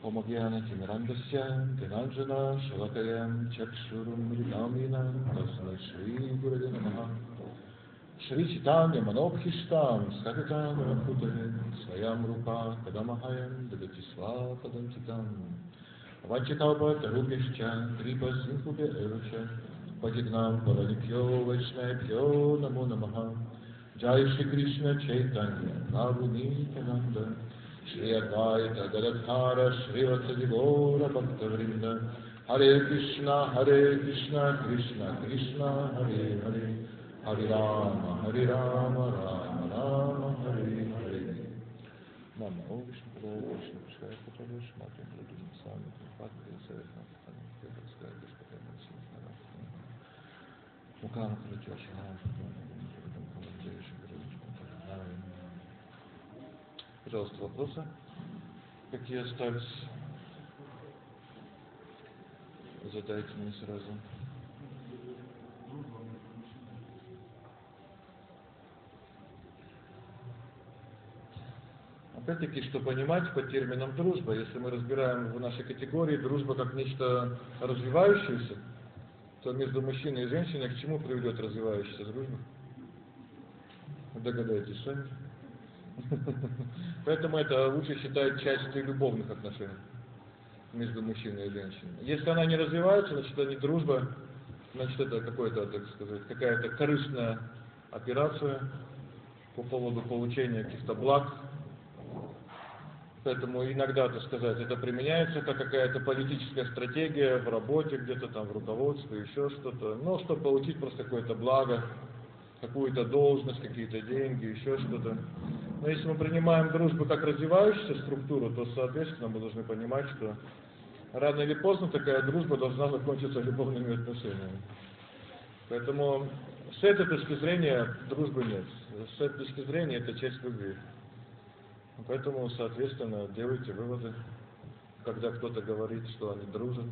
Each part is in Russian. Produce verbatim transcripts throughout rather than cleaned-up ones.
Omagyanatimirandasya Dhananjana Shalakayam Chakshurumridaminam Tasmai Shri Gurave Namaha Shri Chaitanya Manobhishtam Skatatam Rakutare Swayam Rupa Kadamahayam Dadati Svapadantitam Vanchikalpa Tarubhishcha Kripa Sindhubhya Evacha Patignam Pavanibhyo Vaishnavibhyo Namo Namaha Jai Shri Krishna Chaitanya Prabhu Nityananda Shri Advaita Gadadhara Shri Vatsadi Gaura Bhaktavrinda Hare Krishna Hare Krishna Krishna Krishna Hare Hare Hare Rama Hare Rama Rama Rama Hare Hare Namo Vishnu Padaya Krishna Krishna Padaya Shmatya Pradum Sami Padaya Savetna Padaya Padaya Padaya Padaya Mukama Pradaya Пожалуйста, вопросы? Какие остались? Задайте мне сразу. Опять-таки, что понимать под термином дружба, если мы разбираем в нашей категории дружба как нечто развивающееся, то между мужчиной и женщиной к чему приведет развивающаяся дружба? Вы догадаетесь сами? Поэтому это лучше считать частью любовных отношений между мужчиной и женщиной. Если она не развивается, значит это не дружба, значит это какой-то, так сказать, какая-то корыстная операция по поводу получения каких-то благ. Поэтому иногда, так сказать, это применяется как какая-то политическая стратегия в работе, где-то там в руководстве, еще что-то. Но чтобы получить просто какое-то благо, какую-то должность, какие-то деньги, еще что-то. Но если мы принимаем дружбу как развивающуюся структуру, то, соответственно, мы должны понимать, что рано или поздно такая дружба должна закончиться любовными отношениями. Поэтому с этой точки зрения дружбы нет. С этой точки зрения это часть любви. Поэтому, соответственно, делайте выводы, когда кто-то говорит, что они дружат.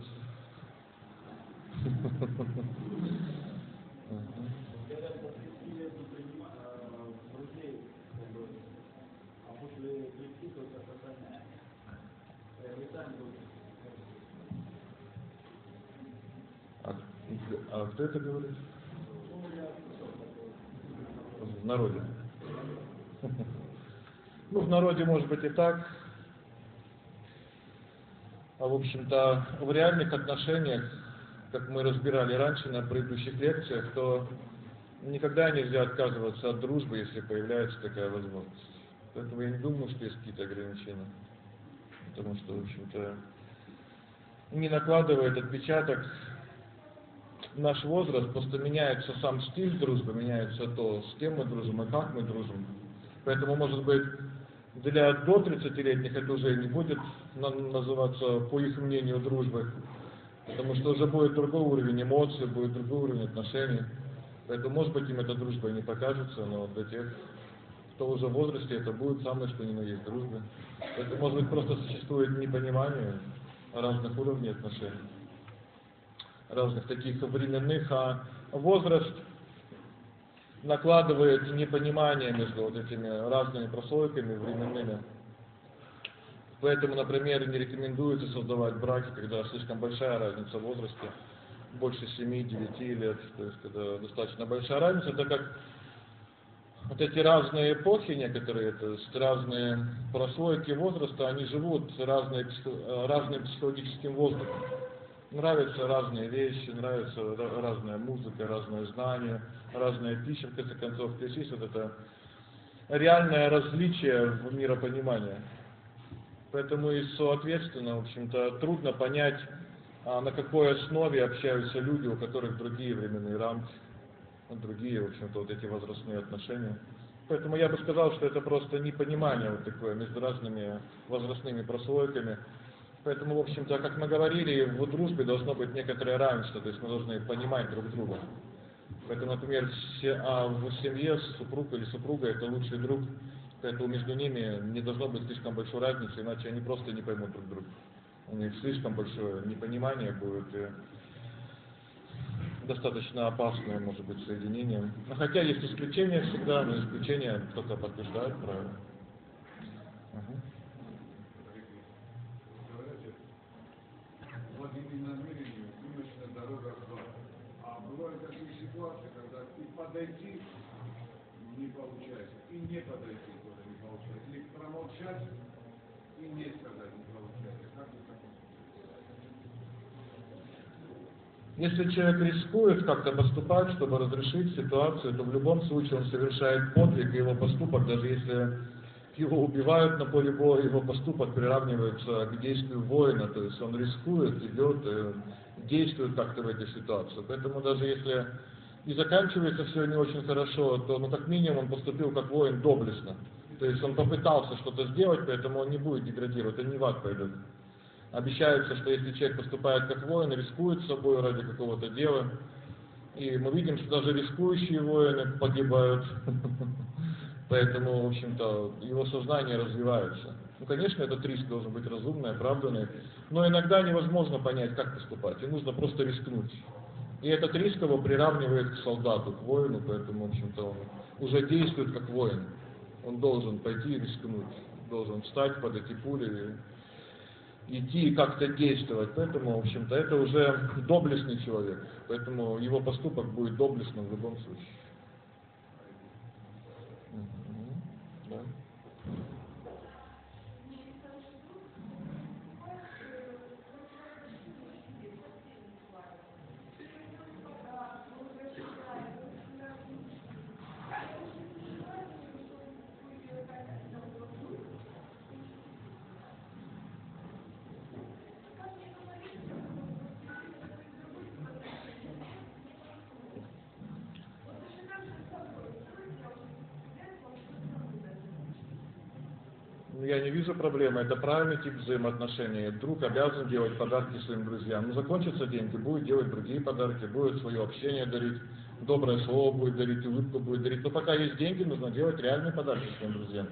А, а кто это говорит? В народе. Ну, в народе может быть и так. А в общем-то, в реальных отношениях, как мы разбирали раньше на предыдущих лекциях, то никогда нельзя отказываться от дружбы, если появляется такая возможность. Поэтому я не думаю, что есть какие-то ограничения. Потому что, в общем-то, не накладывает отпечаток наш возраст, просто меняется сам стиль дружбы, меняется то, с кем мы дружим и как мы дружим. Поэтому, может быть, для до тридцатилетних это уже не будет называться, по их мнению, дружбой. Потому что уже будет другой уровень эмоций, будет другой уровень отношений. Поэтому, может быть, им эта дружба и не покажется, но для тех, кто уже в возрасте, это будет самое, что ни на есть дружба. Это, может быть, просто существует непонимание разных уровней отношений, разных таких временных, а возраст накладывает непонимание между вот этими разными прослойками временными. Поэтому, например, не рекомендуется создавать браки, когда слишком большая разница в возрасте, больше семи-девяти лет, то есть это достаточно большая разница, так как вот эти разные эпохи некоторые, то есть разные прослойки возраста, они живут разные, разным психологическим воздухом. Нравятся разные вещи, нравится разная музыка, разные знания, разная пища, в конце концов. То есть есть вот это реальное различие в миропонимании. Поэтому и соответственно, в общем-то, трудно понять, а на какой основе общаются люди, у которых другие временные рамки, другие, в общем-то, вот эти возрастные отношения. Поэтому я бы сказал, что это просто непонимание вот такое между разными возрастными прослойками. Поэтому, в общем-то, как мы говорили, в дружбе должно быть некоторое равенство, то есть мы должны понимать друг друга. Поэтому, например, в семье супруг или супруга это лучший друг, поэтому между ними не должно быть слишком большой разницы, иначе они просто не поймут друг друга. У них слишком большое непонимание будет и достаточно опасное, может быть, соединение. Но хотя есть исключения всегда, но исключения только подтверждают правильно. Угу. подойти не получается, и не подойти тоже не получается. Или промолчать и не сказать не получается. Как вы так? Если человек рискует как-то поступать, чтобы разрешить ситуацию, то в любом случае он совершает подвиг, и его поступок, даже если его убивают на поле боя, его поступок приравнивается к действию воина, то есть он рискует, идет, и действует как-то в этой ситуации. Поэтому даже если и заканчивается все не очень хорошо, то ну как минимум он поступил как воин доблестно. То есть он попытался что-то сделать, поэтому он не будет деградировать, он не в ад пойдет. Обещается, что если человек поступает как воин, рискует собой ради какого-то дела, и мы видим, что даже рискующие воины погибают, поэтому, в общем-то, его сознание развивается. Ну, конечно, этот риск должен быть разумный, оправданный, но иногда невозможно понять, как поступать, и нужно просто рискнуть. И этот риск его приравнивает к солдату, к воину, поэтому, в общем-то, он уже действует как воин. Он должен пойти и рискнуть, должен встать под эти пули, идти и как-то действовать. Поэтому, в общем-то, это уже доблестный человек. Поэтому его поступок будет доблестным в любом случае. Угу. Да. Я не вижу проблемы, это правильный тип взаимоотношений. Друг обязан делать подарки своим друзьям. Ну, закончатся деньги, будет делать другие подарки, будет свое общение дарить, доброе слово будет дарить, улыбку будет дарить. Но пока есть деньги, нужно делать реальные подарки своим друзьям.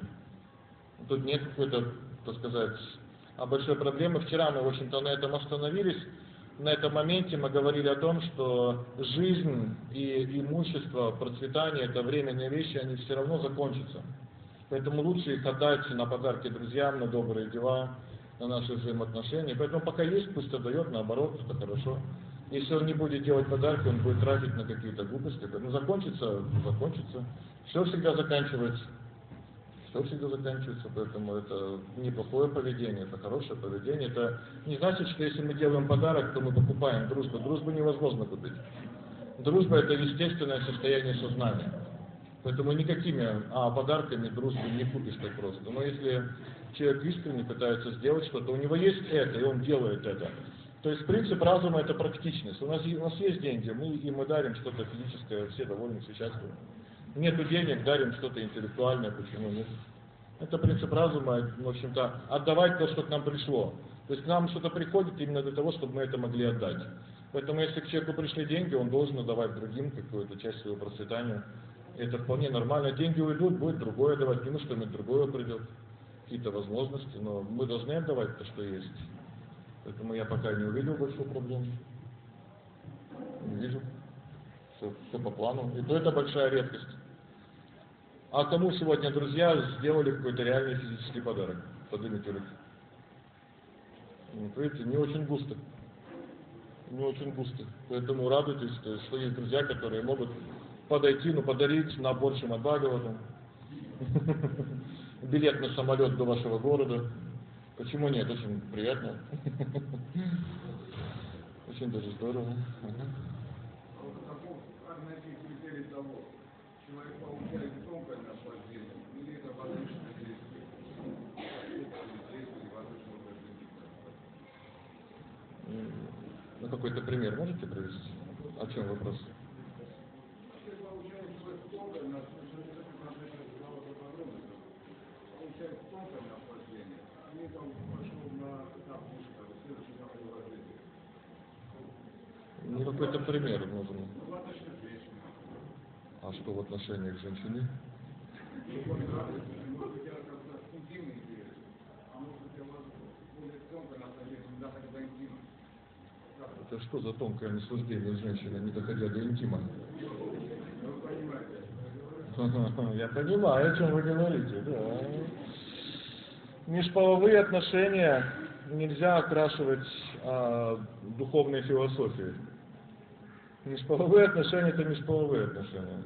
Тут нет какой-то, так сказать, а большой проблемы. Вчера мы, в общем-то, на этом остановились. На этом моменте мы говорили о том, что жизнь и имущество, процветание – это временные вещи, они все равно закончатся. Поэтому лучше их отдать на подарки друзьям, на добрые дела, на наши взаимоотношения. Поэтому пока есть, пусть отдает, наоборот, это хорошо. Если он не будет делать подарки, он будет тратить на какие-то глупости. Ну, закончится, закончится. Все всегда заканчивается. Все всегда заканчивается, поэтому это неплохое поведение, это хорошее поведение. Это не значит, что если мы делаем подарок, то мы покупаем дружбу. Дружбу невозможно купить. Дружба – это естественное состояние сознания. Поэтому никакими а, подарками дружбу не купишь так просто. Но если человек искренне пытается сделать что-то, у него есть это, и он делает это. То есть принцип разума – это практичность. У нас, у нас есть деньги, мы, и мы дарим что-то физическое, все довольны, все счастливы. Нету денег, дарим что-то интеллектуальное, почему нет? Это принцип разума, в общем-то, отдавать то, что к нам пришло. То есть к нам что-то приходит именно для того, чтобы мы это могли отдать. Поэтому если к человеку пришли деньги, он должен отдавать другим какую-то часть своего процветания. Это вполне нормально. Деньги уйдут, будет другое давать, ему что-нибудь другое придет, какие-то возможности, но мы должны отдавать то, что есть. Поэтому я пока не увидел большой проблемы. Не вижу. Все, все по плану. И то это большая редкость. А кому сегодня друзья сделали какой-то реальный физический подарок? Поднимите руки. Вот видите, не очень густо. Не очень густо. Поэтому радуйтесь, то есть, что есть друзья, которые могут подойти, ну, подарить набор Шримад-Бхагаватам, билет на самолет до вашего города. Почему нет? Очень приятно. Очень даже здорово. Человек получает тонкое наслаждение, или это воздушное действие? Действие воздушного наслаждения. Ну, какой-то пример можете привести? О чем вопрос? Человек получает тонкое наслаждение, получает тонкое наслаждение, и это пошло на этап выше, следующий этап его развития. Ну, какой-то пример нужен. Ну, воздушное действие. А что в отношениях с женщиной? Это что за тонкое наслаждение женщины, не доходя до интима? Я понимаю, о чем вы говорите, да. Межполовые отношения нельзя окрашивать а, духовной философией. Межполовые отношения – это межполовые отношения.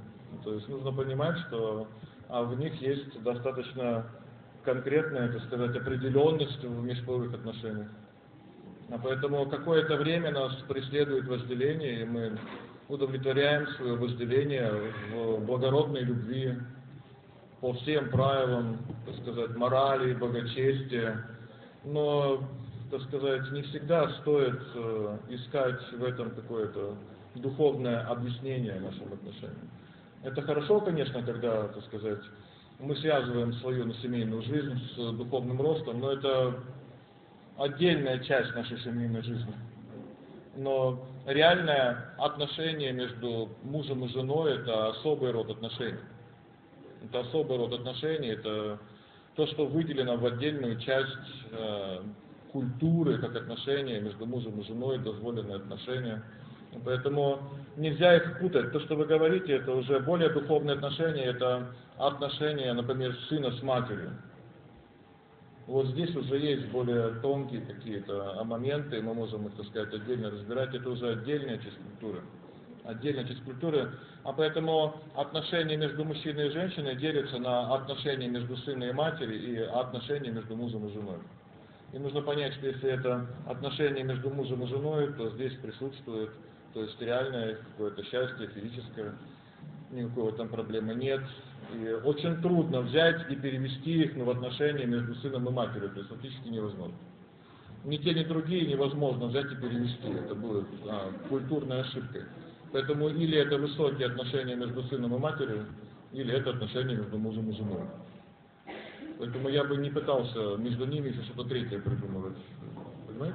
То есть нужно понимать, что а, в них есть достаточно конкретная, так сказать, определенность в межполовых отношениях. А поэтому какое-то время нас преследует вожделение, и мы удовлетворяем свое вожделение в благородной любви, по всем правилам, так сказать, морали, богочестия. Но, так сказать, не всегда стоит э, искать в этом какое-то духовное объяснение нашим отношениям. Это хорошо, конечно, когда, так сказать, мы связываем свою семейную жизнь с духовным ростом, но это отдельная часть нашей семейной жизни. Но реальное отношение между мужем и женой – это особый род отношений. Это особый род отношений, это то, что выделено в отдельную часть э, культуры, как отношения между мужем и женой, дозволенные отношения. Поэтому нельзя их путать. То, что вы говорите, это уже более духовные отношения, это отношения, например, сына с матерью. Вот здесь уже есть более тонкие какие-то моменты, мы можем их, так сказать, отдельно разбирать. Это уже отдельная часть культуры. Отдельная часть культуры. А поэтому отношения между мужчиной и женщиной делятся на отношения между сыном и матерью и отношения между мужем и женой. И нужно понять, что если это отношения между мужем и женой, то здесь присутствует, то есть реальное какое-то счастье физическое, никакой там проблемы нет. И очень трудно взять и перевести их в отношения между сыном и матерью, то есть фактически невозможно. Ни те, ни другие невозможно взять и перевести, это будет а, культурной ошибкой. Поэтому или это высокие отношения между сыном и матерью, или это отношения между мужем и женой. Поэтому я бы не пытался между ними еще что-то третье придумывать. Понимаете?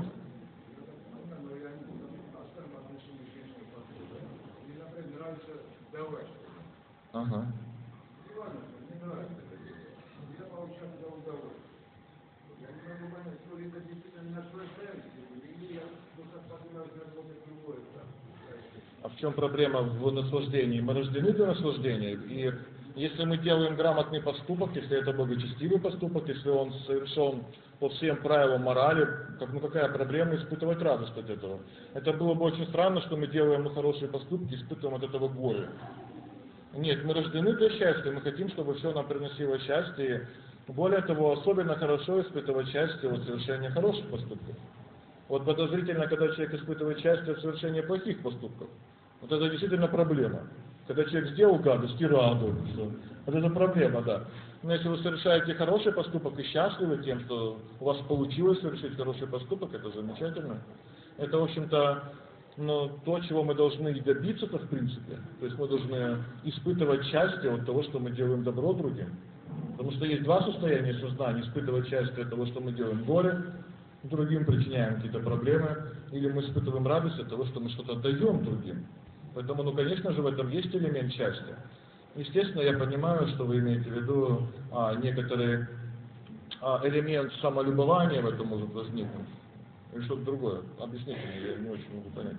Ага. Я получаю это удовольствие. Я не могу понять, то ли это действительно наслаждаюсь, или я просто подумаю, работать другое. А в чем проблема в наслаждении? Мы рождены для наслаждения, и если мы делаем грамотный поступок, если это благочестивый поступок, если он совершен по всем правилам морали, как, ну какая проблема испытывать радость от этого? Это было бы очень странно, что мы делаем хорошие поступки, испытываем от этого горе. Нет, мы рождены для счастья, мы хотим, чтобы все нам приносило счастье. И более того, особенно хорошо испытывать счастье от совершения хороших поступков. Вот подозрительно, когда человек испытывает счастье от совершения плохих поступков. Вот это действительно проблема. Когда человек сделал гадость и радуется. Вот это проблема, да. Но если вы совершаете хороший поступок и счастливы тем, что у вас получилось совершить хороший поступок, это замечательно. Это, в общем-то, но то, чего мы должны и добиться-то в принципе. То есть мы должны испытывать счастье от того, что мы делаем добро другим. Потому что есть два состояния сознания. Испытывать счастье от того, что мы делаем горе, другим причиняем какие-то проблемы, или мы испытываем радость от того, что мы что-то отдаем другим. Поэтому, ну, конечно же, в этом есть элемент счастья. Естественно, я понимаю, что вы имеете в виду а, некоторый а, элемент самолюбования в этом может возникнуть. Или что-то другое. Объясните мне, я не очень могу понять.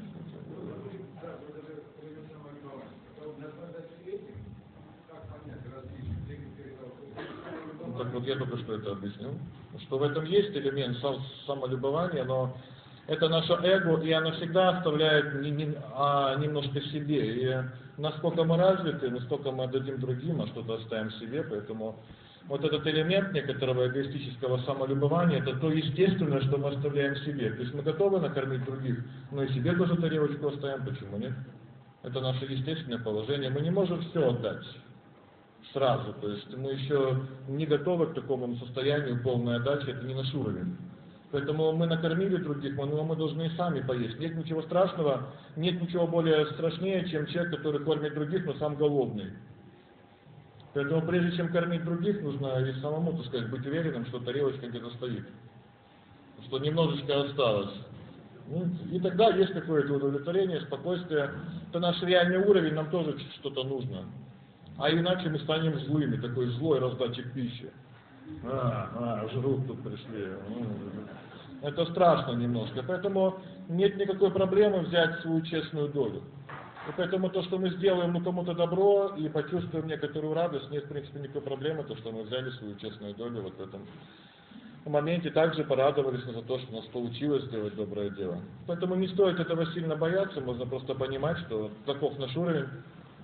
Ну, так вот я только что это объяснил. Что в этом есть элемент сам, самолюбования, но это наше эго, и оно всегда оставляет не, не, а немножко себе. И насколько мы развиты, насколько мы отдадим другим, а что-то оставим себе. Поэтому вот этот элемент некоторого эгоистического самолюбования, это то естественное, что мы оставляем себе. То есть мы готовы накормить других, но и себе тоже тарелочку оставим, почему нет? Это наше естественное положение. Мы не можем все отдать сразу, то есть мы еще не готовы к такому состоянию полной отдачи, это не наш уровень. Поэтому мы накормили других, но мы должны и сами поесть. Нет ничего страшного, нет ничего более страшнее, чем человек, который кормит других, но сам голодный. Поэтому прежде чем кормить других, нужно и самому, так сказать, быть уверенным, что тарелочка где-то стоит, что немножечко осталось. Ну, и тогда есть какое-то удовлетворение, спокойствие. Это наш реальный уровень, нам тоже что-то нужно. А иначе мы станем злыми, такой злой раздатчик пищи. А, а, жрут тут пришли. Это страшно немножко. Поэтому нет никакой проблемы взять свою честную долю. И поэтому то, что мы сделаем ну, кому-то добро и почувствуем некоторую радость, нет в принципе никакой проблемы, то, что мы взяли свою честную долю вот в этом моменте, также порадовались за то, что у нас получилось сделать доброе дело. Поэтому не стоит этого сильно бояться, можно просто понимать, что таков наш уровень.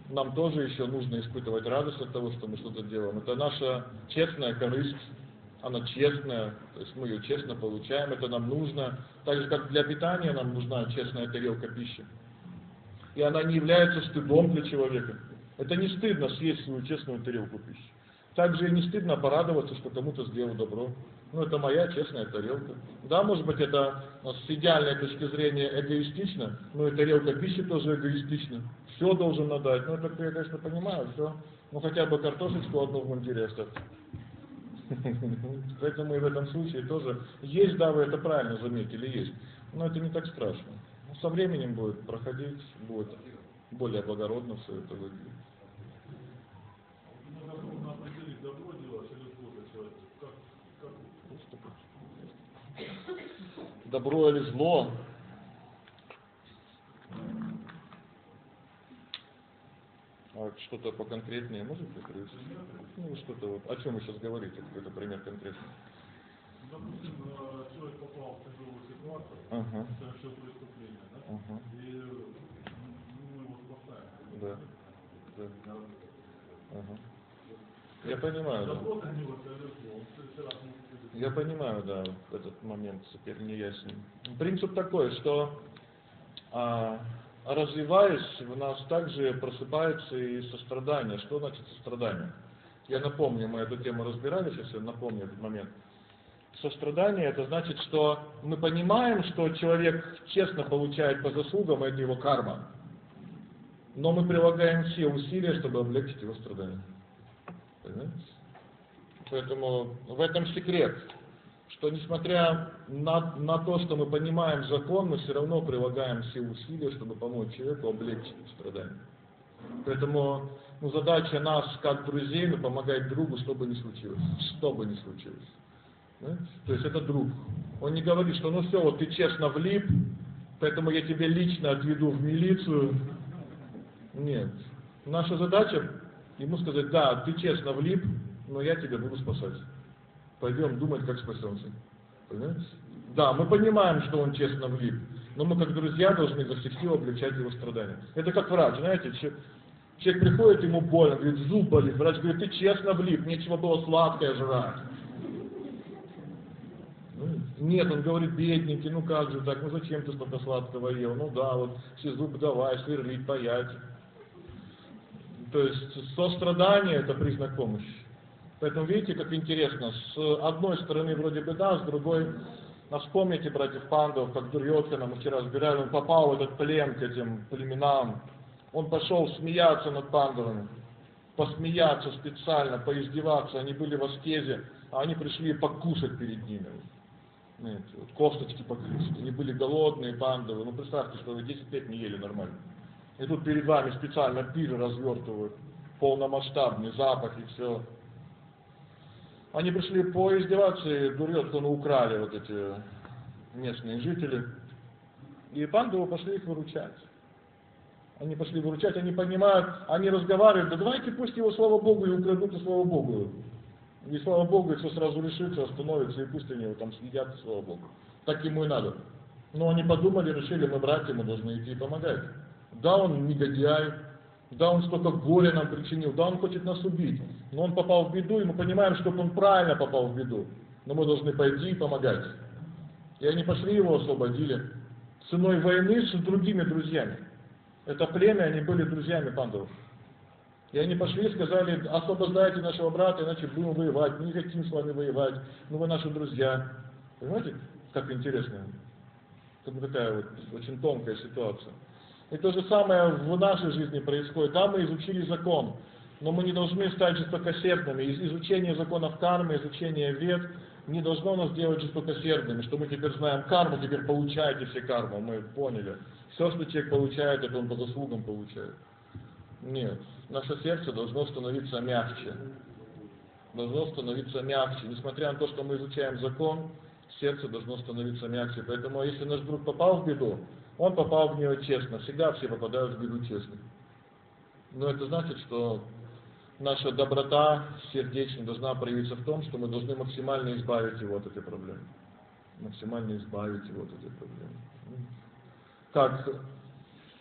нам тоже еще нужно испытывать радость от того, что мы что-то делаем. Это наша честная корысть, она честная, то есть мы ее честно получаем, это нам нужно. Так же, как для питания нам нужна честная тарелка пищи. И она не является стыдом для человека. Это не стыдно съесть свою честную тарелку пищи. Также и не стыдно порадоваться, что кому-то сделал добро. Ну, это моя честная тарелка. Да, может быть, это с идеальной точки зрения эгоистично, но и тарелка пищи тоже эгоистична. Все должен надать. Ну, это я, конечно, понимаю, все. Ну, хотя бы картошечку одну в мундире оставьте. Поэтому и в этом случае тоже есть, да, вы это правильно заметили, есть. Но это не так страшно. Со временем будет проходить, будет более благородно все это выглядит. Нужно определить, добро делать или зло для человека. Как, как? Добро или зло? А что-то поконкретнее можете привести? Ну, что-то вот. О чем вы сейчас говорите? Какой-то пример конкретный. Допустим, человек попал в тяжелую ситуацию, Ага. совершил преступление, да? Ага. И мы его спасаем. Да. Да. Ага. Я понимаю, да. Добро для него это или зло. Он в следующий раз может быть. Я понимаю, да, этот момент теперь не ясен. Принцип такой, что а, развиваясь, в нас также просыпается и сострадание. Что значит сострадание? Я напомню, мы эту тему разбирали, сейчас я напомню этот момент. Сострадание — это значит, что мы понимаем, что человек честно получает по заслугам, это его карма. Но мы прилагаем все усилия, чтобы облегчить его страдания. Понимаете? Поэтому в этом секрет, что несмотря на, на то, что мы понимаем закон, мы все равно прилагаем все усилия, чтобы помочь человеку облегчить страдания. Поэтому ну, задача нас, как друзей, ну, помогать другу, что бы ни случилось. Что бы ни случилось. Понимаете? То есть это друг. Он не говорит, что ну все, вот ты честно влип, поэтому я тебя лично отведу в милицию. Нет. Наша задача ему сказать: да, ты честно влип, но я тебя буду спасать. Пойдем думать, как спасемся. Понимаете? Да, мы понимаем, что он честно влип, но мы как друзья должны изо всех сил облегчать его страдания. Это как врач, знаете, человек приходит, ему больно, говорит, зуб болит, врач говорит, ты честно влип, нечего было сладкое жрать. Нет, он говорит, бедненький, ну как же так, ну зачем ты столько сладкого ел? Ну да, вот все зубы давай, сверлить, паять. То есть сострадание — это признак помощи. Поэтому видите, как интересно, с одной стороны вроде бы да, с другой, а вспомните братьев Пандов, как Дурьотхана мы вчера разбирали, он попал в этот плен к этим племенам, он пошел смеяться над Пандавами, посмеяться специально, поиздеваться, они были в аскезе, а они пришли покушать перед ними. Знаете, вот косточки покушать, они были голодные Пандавы, ну представьте, что вы десять лет не ели нормально. И тут перед вами специально пир развертывают, полномасштабный запах и все. Они пришли поиздеваться, и Дурьотхану украли вот эти местные жители. И Пандавы пошли их выручать. Они пошли выручать, они понимают, они разговаривают, да давайте пусть его, слава Богу, и украдут, и слава Богу. И слава Богу, и все сразу решится, остановится, и пусть они его там съедят, и слава Богу. Так ему и надо. Но они подумали, решили, мы братья, мы должны идти и помогать. Да, он негодяй, да, он столько горя нам причинил, да, он хочет нас убить, но он попал в беду, и мы понимаем, что он правильно попал в беду, но мы должны пойти и помогать. И они пошли, его освободили, ценой войны с другими друзьями. Это племя, они были друзьями Пандавов. И они пошли и сказали, освобождайте нашего брата, иначе будем воевать, мы не хотим с вами воевать, ну вы наши друзья. Понимаете, как интересно, как такая вот очень тонкая ситуация. И то же самое в нашей жизни происходит. Да, мы изучили закон, но мы не должны стать жестокосердными. Изучение законов кармы, изучение вед не должно нас делать жестокосердными, что мы теперь знаем карму, теперь получаете все карму, мы поняли. Все, что человек получает, это он по заслугам получает. Нет, наше сердце должно становиться мягче. Должно становиться мягче. Несмотря на то, что мы изучаем закон, сердце должно становиться мягче. Поэтому, если наш друг попал в беду, он попал в нее честно. Всегда все попадают в беду честно. Но это значит, что наша доброта сердечная должна проявиться в том, что мы должны максимально избавить его от этой проблемы. Максимально избавить его от этой проблемы. Как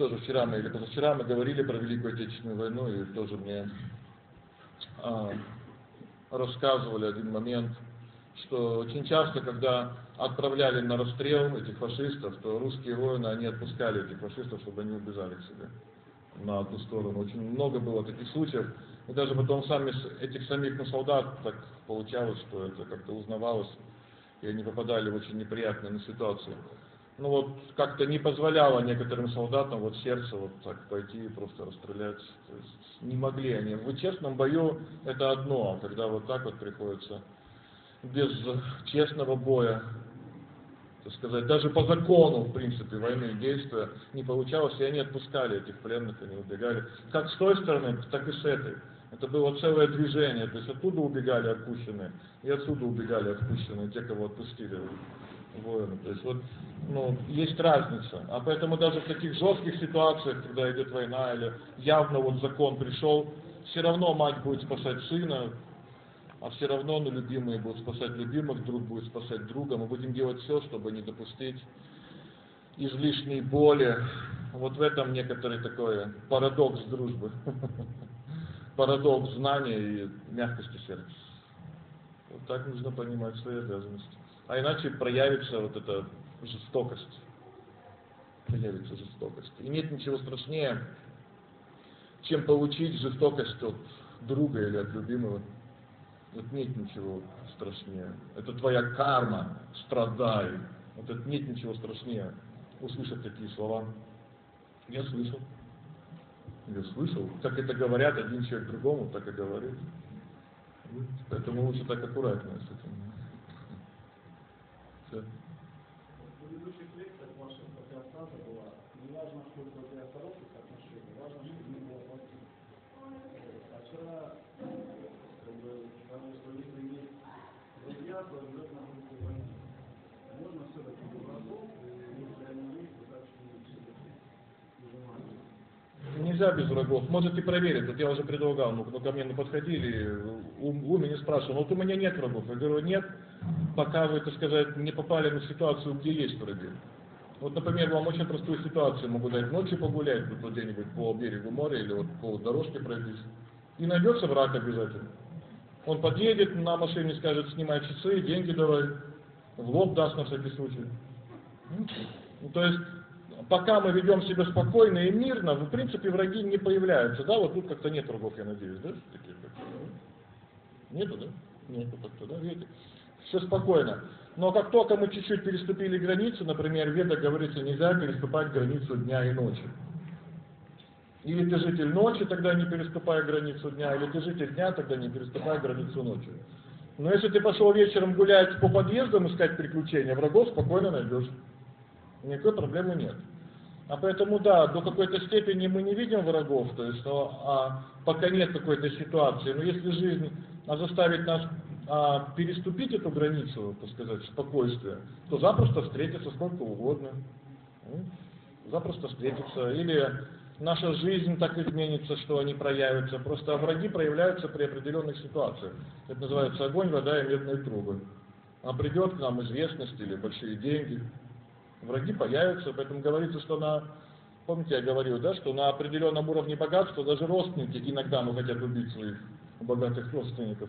тоже вчера мы или позавчера мы говорили про Великую Отечественную войну, и тоже мне а, рассказывали один момент, что очень часто, когда отправляли на расстрел этих фашистов, то русские воины, они отпускали этих фашистов, чтобы они убежали к себе на ту сторону. Очень много было таких случаев. И даже потом сами, этих самих ну, солдат так получалось, что это как-то узнавалось, и они попадали в очень неприятные ситуации. Ну вот как-то не позволяло некоторым солдатам вот сердце вот так пойти и просто расстрелять. То есть не могли они. В честном бою это одно, а когда вот так вот приходится без честного боя, так сказать, даже по закону, в принципе, войны действия не получалось, и они отпускали этих пленных, они убегали. Как с той стороны, так и с этой. Это было целое движение, то есть оттуда убегали отпущенные, и отсюда убегали отпущенные, те, кого отпустили воины. То есть вот, ну, есть разница. А поэтому даже в таких жестких ситуациях, когда идет война, или явно вот закон пришел, все равно мать будет спасать сына, а все равно ну, любимые будут спасать любимых, друг будет спасать друга. Мы будем делать все, чтобы не допустить излишней боли. Вот в этом некоторый такой парадокс дружбы. Парадокс знания и мягкости сердца. Вот так нужно понимать свои обязанности. А иначе проявится вот эта жестокость. Проявится жестокость. И нет ничего страшнее, чем получить жестокость от друга или от любимого. Вот нет ничего страшнее. Это твоя карма, страдай. Вот это нет ничего страшнее. Услышать такие слова. Я слышал. Я слышал. Как это говорят один человек другому, так и говорит. Поэтому лучше так аккуратно с этим. Все. В предыдущих лекциях ваша такая фраза была: не важно, что у тебя хороших отношений, важно, чтобы не было плохих. А вчера, как бы, потому что если есть друзья, то обязательно будет война. Можно все-таки без врагов, если они есть, то так что-нибудь все-таки нажимать. Нельзя без врагов. Можете проверить. Вот я уже предлагал, ну, ко мне подходили, у, у меня спрашивал, вот у меня нет врагов. Я говорю, нет, пока вы, так сказать, не попали на ситуацию, где есть враги. Вот, например, вам очень простую ситуацию могу дать. Ночью погулять тут где-нибудь по берегу моря или вот по дорожке пройтись. И найдется враг обязательно. Он подъедет на машине, скажет, снимай часы, деньги давай. В лоб даст на всякий случай. Ну, то есть, пока мы ведем себя спокойно и мирно, в принципе, враги не появляются. Да, вот тут как-то нет врагов, я надеюсь, да? Таких, нету, да? Нету как-то, да, видите? Все спокойно. Но как только мы чуть-чуть переступили границу, например, в Ведах говорится, нельзя переступать границу дня и ночи. Или ты житель ночи, тогда не переступай границу дня, или ты житель дня, тогда не переступай границу ночи. Но если ты пошел вечером гулять по подъездам, искать приключения, врагов спокойно найдешь. Никакой проблемы нет. А поэтому, да, до какой-то степени мы не видим врагов, то есть, но, а, пока нет какой-то ситуации. Но если жизнь а, заставит нас а, переступить эту границу, так сказать, спокойствия, то запросто встретиться сколько угодно. Запросто встретиться. Или наша жизнь так изменится, что они проявятся. Просто враги проявляются при определенных ситуациях. Это называется огонь, вода и медные трубы. А придет к нам известность или большие деньги. Враги появятся, поэтому говорится, что на, помните, я говорил, да, что на определенном уровне богатства даже родственники иногда ну, хотят убить своих богатых родственников.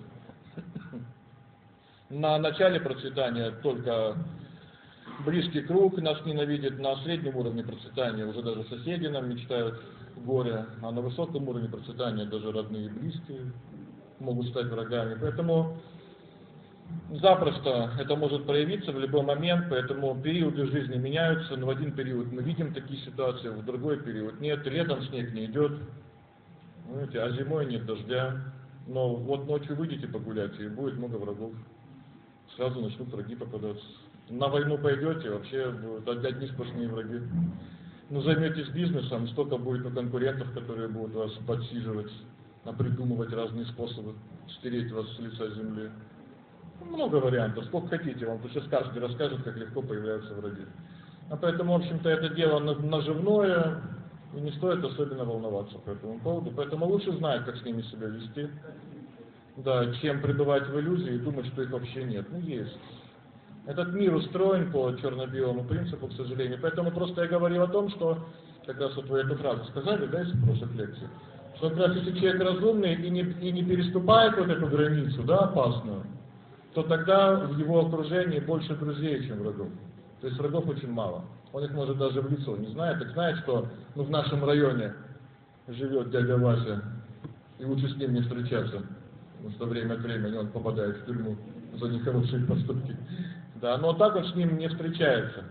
На начале процветания только близкий круг нас ненавидит, на среднем уровне процветания уже даже соседи нам мечтают горе, а на высоком уровне процветания даже родные и близкие могут стать врагами. Поэтому запросто это может проявиться в любой момент, поэтому периоды жизни меняются, но в один период мы видим такие ситуации, в другой период нет, летом снег не идет, знаете, а зимой нет дождя, но вот ночью выйдете погулять, и будет много врагов, сразу начнут враги попадаться. На войну пойдете, вообще будут одни сплошные враги. Ну, займетесь бизнесом, столько будет у конкурентов, которые будут вас подсиживать, придумывать разные способы стереть вас с лица земли. Много вариантов, сколько хотите, вам сейчас каждый расскажет, как легко появляются враги. А поэтому, в общем-то, это дело наживное, и не стоит особенно волноваться по этому поводу. Поэтому лучше знать, как с ними себя вести, да, чем пребывать в иллюзии и думать, что их вообще нет. Ну, есть. Этот мир устроен по черно-белому принципу, к сожалению. Поэтому просто я говорил о том, что как раз вот вы эту фразу сказали, да, из прошлых лекций, что как раз если человек разумный и не, и не переступает вот эту границу, да, опасную, то тогда в его окружении больше друзей, чем врагов. То есть врагов очень мало. Он их может даже в лицо не знает, так знает, что ну, в нашем районе живет дядя Вася, и лучше с ним не встречаться, потому что время от времени он попадает в тюрьму за нехорошие поступки. Да, но так он с ним не встречается.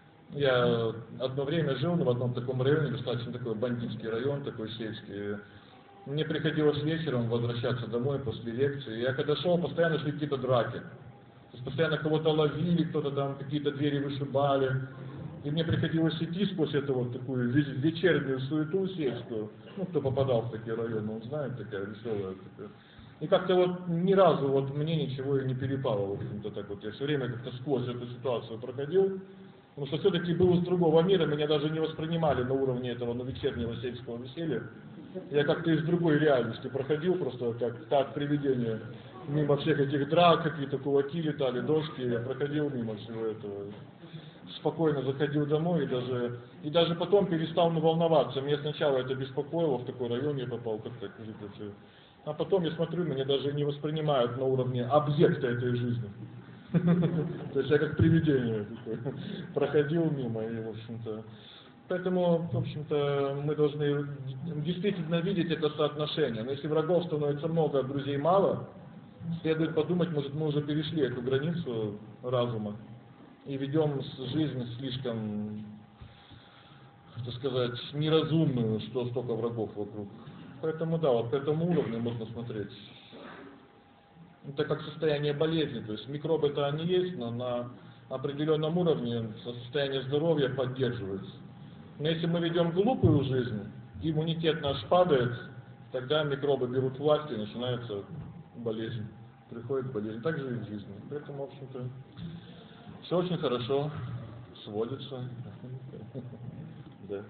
Я одно время жил в одном таком районе, достаточно такой бандитский район, такой сельский. Мне приходилось вечером возвращаться домой после лекции. Я когда шел, постоянно шли какие-то драки. То есть постоянно кого-то ловили, кто-то там какие-то двери вышибали. И мне приходилось идти сквозь эту вот такую вечернюю суету сельскую. Ну, кто попадал в такие районы, он знает, такая веселая такая. И как-то вот ни разу вот мне ничего и не перепало, в общем-то, так вот. Я все время как-то сквозь эту ситуацию проходил. Потому что все-таки был из другого мира, меня даже не воспринимали на уровне этого ну, вечернего сельского веселья. Я как-то из другой реальности проходил, просто как, как привидение. Мимо всех этих драк, какие-то кулаки летали, дошки, я проходил мимо всего этого. Спокойно заходил домой и даже, и даже потом перестал волноваться. Меня сначала это беспокоило, в такой район я попал, как-то все. А потом я смотрю, меня даже не воспринимают на уровне объекта этой жизни. То есть я как привидение проходил мимо и, в общем-то... Поэтому, в общем-то, мы должны действительно видеть это соотношение. Но если врагов становится много, а друзей мало, следует подумать, может, мы уже перешли эту границу разума и ведем жизнь слишком, так сказать, неразумную, что столько врагов вокруг. Поэтому, да, вот по этому уровню можно смотреть. Это как состояние болезни, то есть микробы-то они есть, но на определенном уровне состояние здоровья поддерживается. Но если мы ведем глупую жизнь, иммунитет наш падает, тогда микробы берут власть и начинается болезнь. Приходит болезнь. Так же и в жизни. Поэтому, в общем-то, все очень хорошо сводится. Да.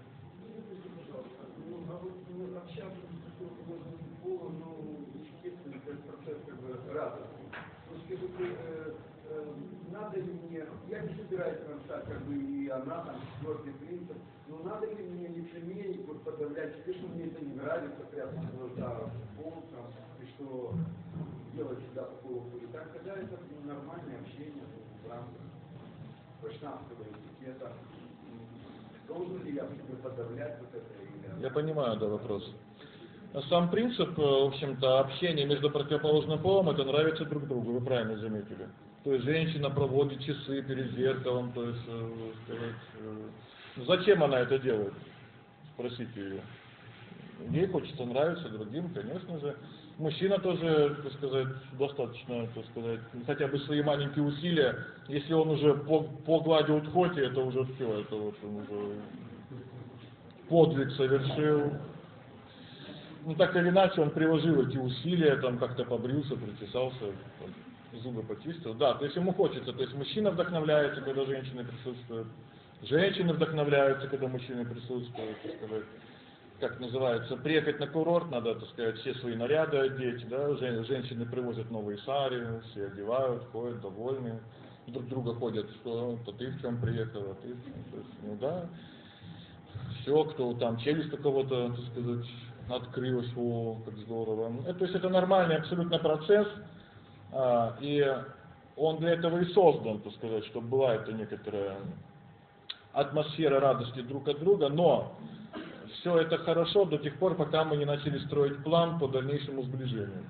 Надо ли мне, я не собираюсь нарушать, как бы и она, там, четвертый принцип, но надо ли мне лицемерить, вот подавлять себе, что мне это не нравится, прятать глаза в пол, там, и что делать всегда по поводу. И так, тогда это нормальное общение в рамках вайшнавского этикета. Должен ли я в себе подавлять вот это? Или... Я понимаю, да, вопрос. Сам принцип, в общем-то, общения между противоположным полом, это нравится друг другу, вы правильно заметили. То есть женщина проводит часы перед зеркалом, то есть, э, сказать, э, зачем она это делает? Спросите ее. Ей хочется нравиться другим, конечно же. Мужчина тоже, так сказать, достаточно, так сказать, хотя бы свои маленькие усилия, если он уже погладил тхоти, это уже все, это вот он уже подвиг совершил. Ну так или иначе он приложил эти усилия, там как-то побрился, причесался, там, зубы почистил. Да, то есть ему хочется, то есть мужчина вдохновляется, когда женщины присутствуют, женщины вдохновляются, когда мужчины присутствуют, так сказать, как называется, приехать на курорт, надо, так сказать, все свои наряды одеть, да, Жен, женщины привозят новые сари, все одевают, ходят довольны, друг друга ходят, что, то ты в чем приехал, а ты в чем, то есть, ну да, все, кто там челюсть у кого-то, так сказать, открылась, о, как здорово. Это, то есть это нормальный абсолютно процесс, а, и он для этого и создан, так сказать, чтобы была эта некоторая атмосфера радости друг от друга, но все это хорошо до тех пор, пока мы не начали строить план по дальнейшему сближению.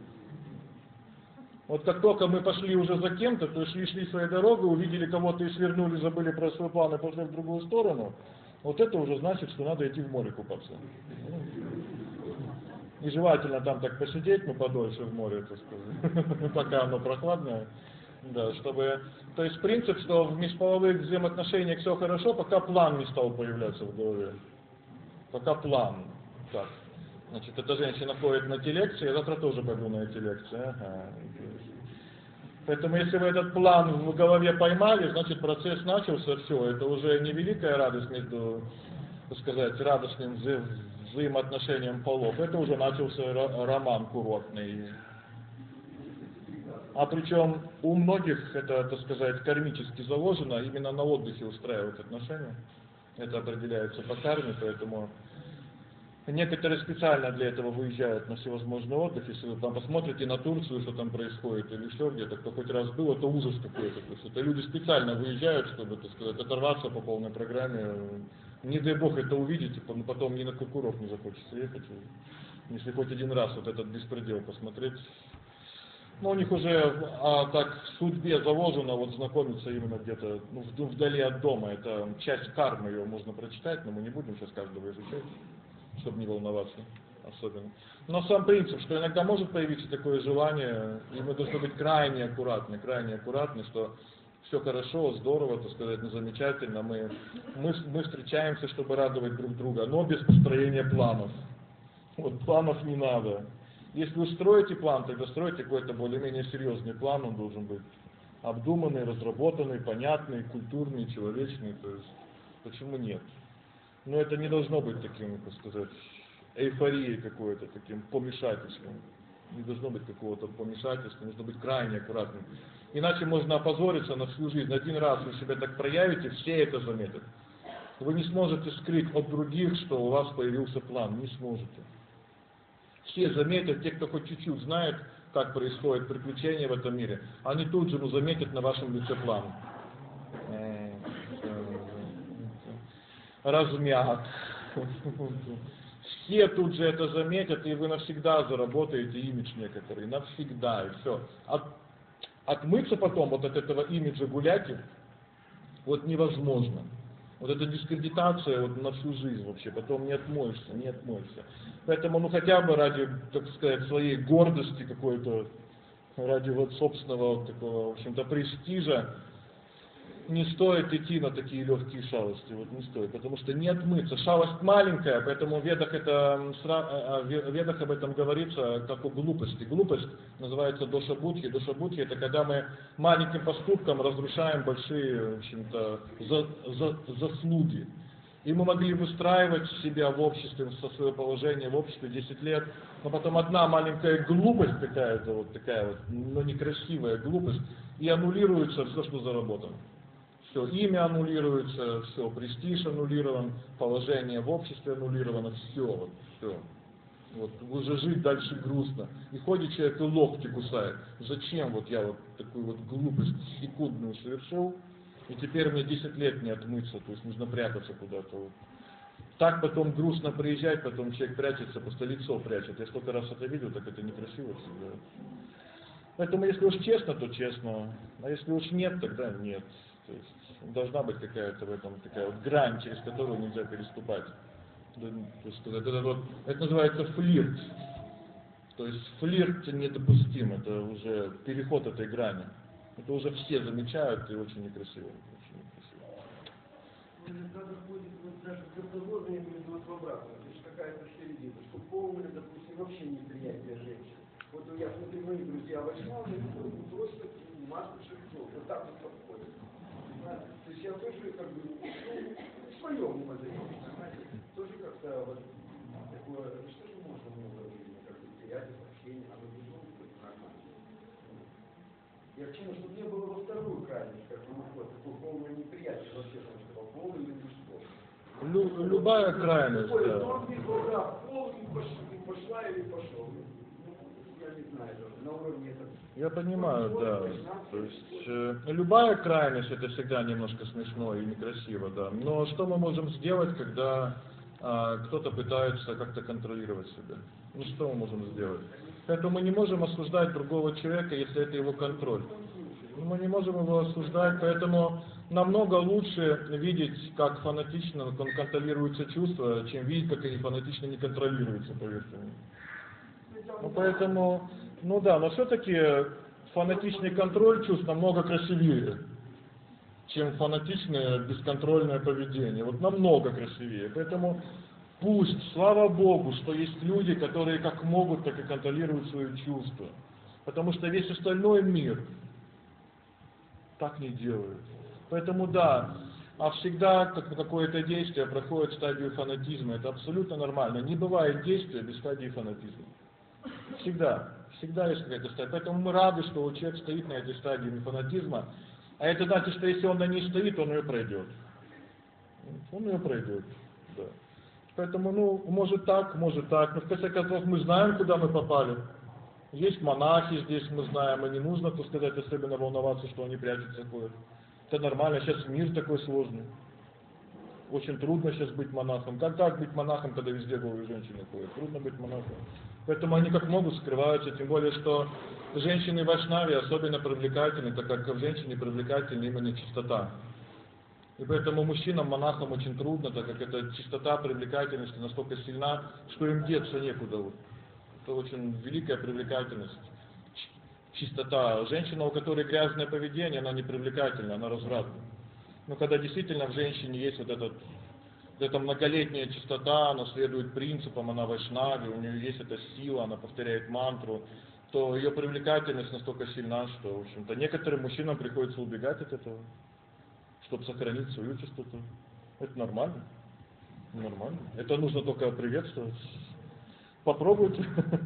Вот как только мы пошли уже за кем-то, то есть шли-шли своей дорогой, увидели кого-то и свернули, забыли про свой план и пошли в другую сторону, вот это уже значит, что надо идти в море купаться. И желательно там так посидеть, ну, подольше в море, так сказать, пока оно прохладное. Да, чтобы... То есть принцип, что в межполовых взаимоотношениях все хорошо, пока план не стал появляться в голове. Пока план. Так. Значит, эта женщина ходит на эти лекции, я завтра тоже пойду на эти лекции. Ага. Поэтому если вы этот план в голове поймали, значит процесс начался, все. Это уже не великая радость между, так сказать, радостным вза взаимоотношением полов. Это уже начался роман курортный. А причем у многих это, так сказать, кармически заложено, именно на отдыхе устраивать отношения. Это определяется по карме, поэтому некоторые специально для этого выезжают на всевозможный отдых. Если вы там посмотрите на Турцию, что там происходит, или еще где-то, кто хоть раз был, это ужас какой-то. То есть это люди специально выезжают, чтобы, так сказать, оторваться по полной программе. Не дай бог это увидите, но потом ни на Куркуров не захочется ехать. Если хоть один раз вот этот беспредел посмотреть. Но у них уже а, так в судьбе заложено вот знакомиться именно где-то ну, вдали от дома. Это часть кармы, ее можно прочитать, но мы не будем сейчас каждого изучать, чтобы не волноваться особенно. Но сам принцип, что иногда может появиться такое желание, и мы должны быть крайне аккуратны, крайне аккуратны, что все хорошо, здорово, так сказать, ну, замечательно, мы, мы, мы встречаемся, чтобы радовать друг друга, но без построения планов. Вот планов не надо. Если вы строите план, тогда стройте какой-то более-менее серьезный план, он должен быть обдуманный, разработанный, понятный, культурный, человечный, то есть почему нет? Но это не должно быть таким, как сказать, эйфорией какой-то, таким помешательством. Не должно быть какого-то помешательства, нужно быть крайне аккуратным. Иначе можно опозориться на всю жизнь. Один раз вы себя так проявите, все это заметят. Вы не сможете скрыть от других, что у вас появился план, не сможете. Все заметят, те, кто хоть чуть-чуть знает, как происходят приключения в этом мире, они тут же ну, заметят на вашем лице план. Размяк. Все тут же это заметят, и вы навсегда заработаете имидж некоторый, навсегда, и все. От, отмыться потом вот от этого имиджа гуляки, вот невозможно. Вот эта дискредитация вот на всю жизнь вообще, потом не отмоешься, не отмоешься. Поэтому, ну хотя бы ради, так сказать, своей гордости какой-то, ради вот собственного вот такого, в общем-то, престижа, не стоит идти на такие легкие шалости, вот не стоит, потому что не отмыться. Шалость маленькая, поэтому в ведах, это, в ведах об этом говорится как о глупости. Глупость называется доша-будхи. Доша-будхи это когда мы маленьким поступком разрушаем большие, в общем-то, за, за, заслуги. И мы могли выстраивать себя в обществе, со свое положение в обществе десять лет, но потом одна маленькая глупость какая-то, вот такая вот, но некрасивая глупость, и аннулируется все, что заработано. Все, имя аннулируется, все, престиж аннулирован, положение в обществе аннулировано, все, вот, все. Вот, уже жить дальше грустно. И ходит человек и локти кусает. Зачем вот я вот такую вот глупость секундную совершил, и теперь мне десять лет не отмыться, то есть нужно прятаться куда-то. Вот. Так потом грустно приезжать, потом человек прячется, просто лицо прячет. Я столько раз это видел, так это некрасиво всегда. Поэтому если уж честно, то честно, а если уж нет, тогда нет. То есть должна быть какая-то в этом такая вот грань, через которую нельзя переступать. То есть, это, вот, это называется флирт. То есть флирт недопустим, это уже переход этой грани. Это уже все замечают и очень некрасиво. Очень некрасиво. Иногда доходит вот даже к разговору, вот в обратном, то есть какая-то середина, что полное, допустим, вообще неприятие женщин. Вот я смотрю, мои друзья возьмут, просто маска шерстов, вот так вот подходит. То есть я тоже как бы ну, в своем умозрении, понимаете, тоже как-то вот такое, что же можно много времени как бы терять, общение, а вот должно быть нормально. Я к чему, чтобы не было во вторую крайность, как бы вот такое полное неприятие вообще, потому что полное или что. Лю, любая крайность, да. Пол и пошла или пошел. Я не знаю, на уровне этого. Я понимаю, да. То есть э, любая крайность это всегда немножко смешно и некрасиво, да. Но что мы можем сделать, когда э, кто-то пытается как-то контролировать себя? Ну что мы можем сделать? Поэтому мы не можем осуждать другого человека, если это его контроль. Мы не можем его осуждать, поэтому намного лучше видеть, как фанатично он контролируется чувства, чем видеть, как они фанатично не контролируются, поверьте мне. Ну, поэтому, ну да, но все-таки фанатичный контроль чувств намного красивее, чем фанатичное бесконтрольное поведение. Вот намного красивее. Поэтому пусть, слава Богу, что есть люди, которые как могут, так и контролируют свои чувства. Потому что весь остальной мир так не делает. Поэтому да, а всегда как какое-то действие проходит стадию фанатизма. Это абсолютно нормально. Не бывает действия без стадии фанатизма. Всегда. Всегда есть какая-то стадия. Поэтому мы рады, что человек стоит на этой стадии фанатизма. А это значит, что если он на ней стоит, он ее пройдет. Он ее пройдет. Да. Поэтому, ну, может так, может так. Но в конце концов мы знаем, куда мы попали. Есть монахи здесь, мы знаем, и не нужно, так сказать, особенно волноваться, что они прячутся, ходят. Это нормально, сейчас мир такой сложный. Очень трудно сейчас быть монахом. Как так быть монахом, когда везде голые женщины ходят? Трудно быть монахом. Поэтому они как могут скрываются, тем более, что женщины в Вайшнаве особенно привлекательны, так как в женщине привлекательна именно чистота. И поэтому мужчинам, монахам очень трудно, так как эта чистота, привлекательность настолько сильна, что им деться некуда. Это очень великая привлекательность. Чистота. Женщина, у которой грязное поведение, она не привлекательна, она развратна. Но когда действительно в женщине есть вот, этот, вот эта многолетняя чистота, она следует принципам, она вайшнави, у нее есть эта сила, она повторяет мантру, то ее привлекательность настолько сильна, что, в общем-то, некоторым мужчинам приходится убегать от этого, чтобы сохранить свою чистоту. Это нормально. Нормально. Это нужно только приветствовать. Попробуйте.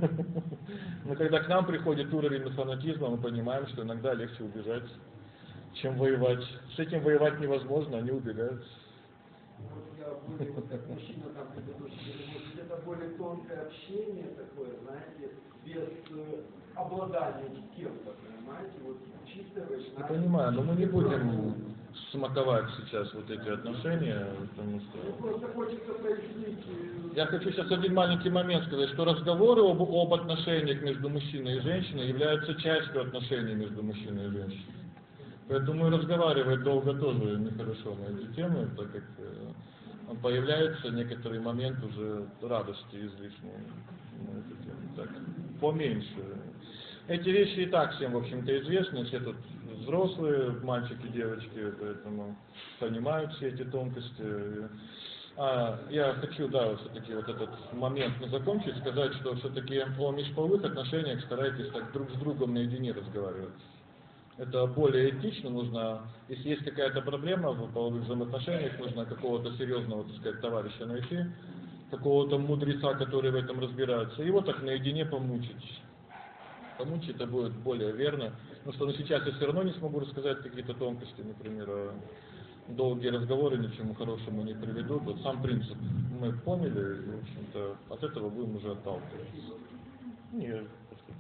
Но когда к нам приходит уровень фанатизма, мы понимаем, что иногда легче убежать, чем воевать. С этим воевать невозможно, они убегают. Вот я более, вот как мужчина там предыдущий, может это более тонкое общение такое, знаете, без э, обладания кем-то, понимаете, вот чисто вайшнаве. Я понимаю, но мы не будем смаковать сейчас вот эти отношения, потому что... Ну, просто хочется прояснить. э, Я хочу сейчас один маленький момент сказать, что разговоры об, об отношениях между мужчиной и женщиной являются частью отношений между мужчиной и женщиной. Поэтому и разговаривать долго тоже нехорошо на эти темы, так как э, появляется некоторый момент уже радости излишней на эту тему. Так, поменьше. Эти вещи и так всем, в общем-то, известны, все тут взрослые, мальчики, девочки, поэтому понимают все эти тонкости. А, я хочу, да, все-таки вот этот момент закончить, сказать, что все-таки о межполовых отношениях старайтесь так друг с другом наедине разговаривать. Это более этично, нужно, если есть какая-то проблема в половых взаимоотношениях, нужно какого-то серьезного, так сказать, товарища найти, какого-то мудреца, который в этом разбирается, и его так наедине помучить. Помучить это будет более верно. Потому что ну, сейчас я все равно не смогу рассказать какие-то тонкости, например, долгие разговоры ни к чему хорошему не приведут. Вот сам принцип мы поняли, и, в общем-то, от этого будем уже отталкиваться. Нет, просто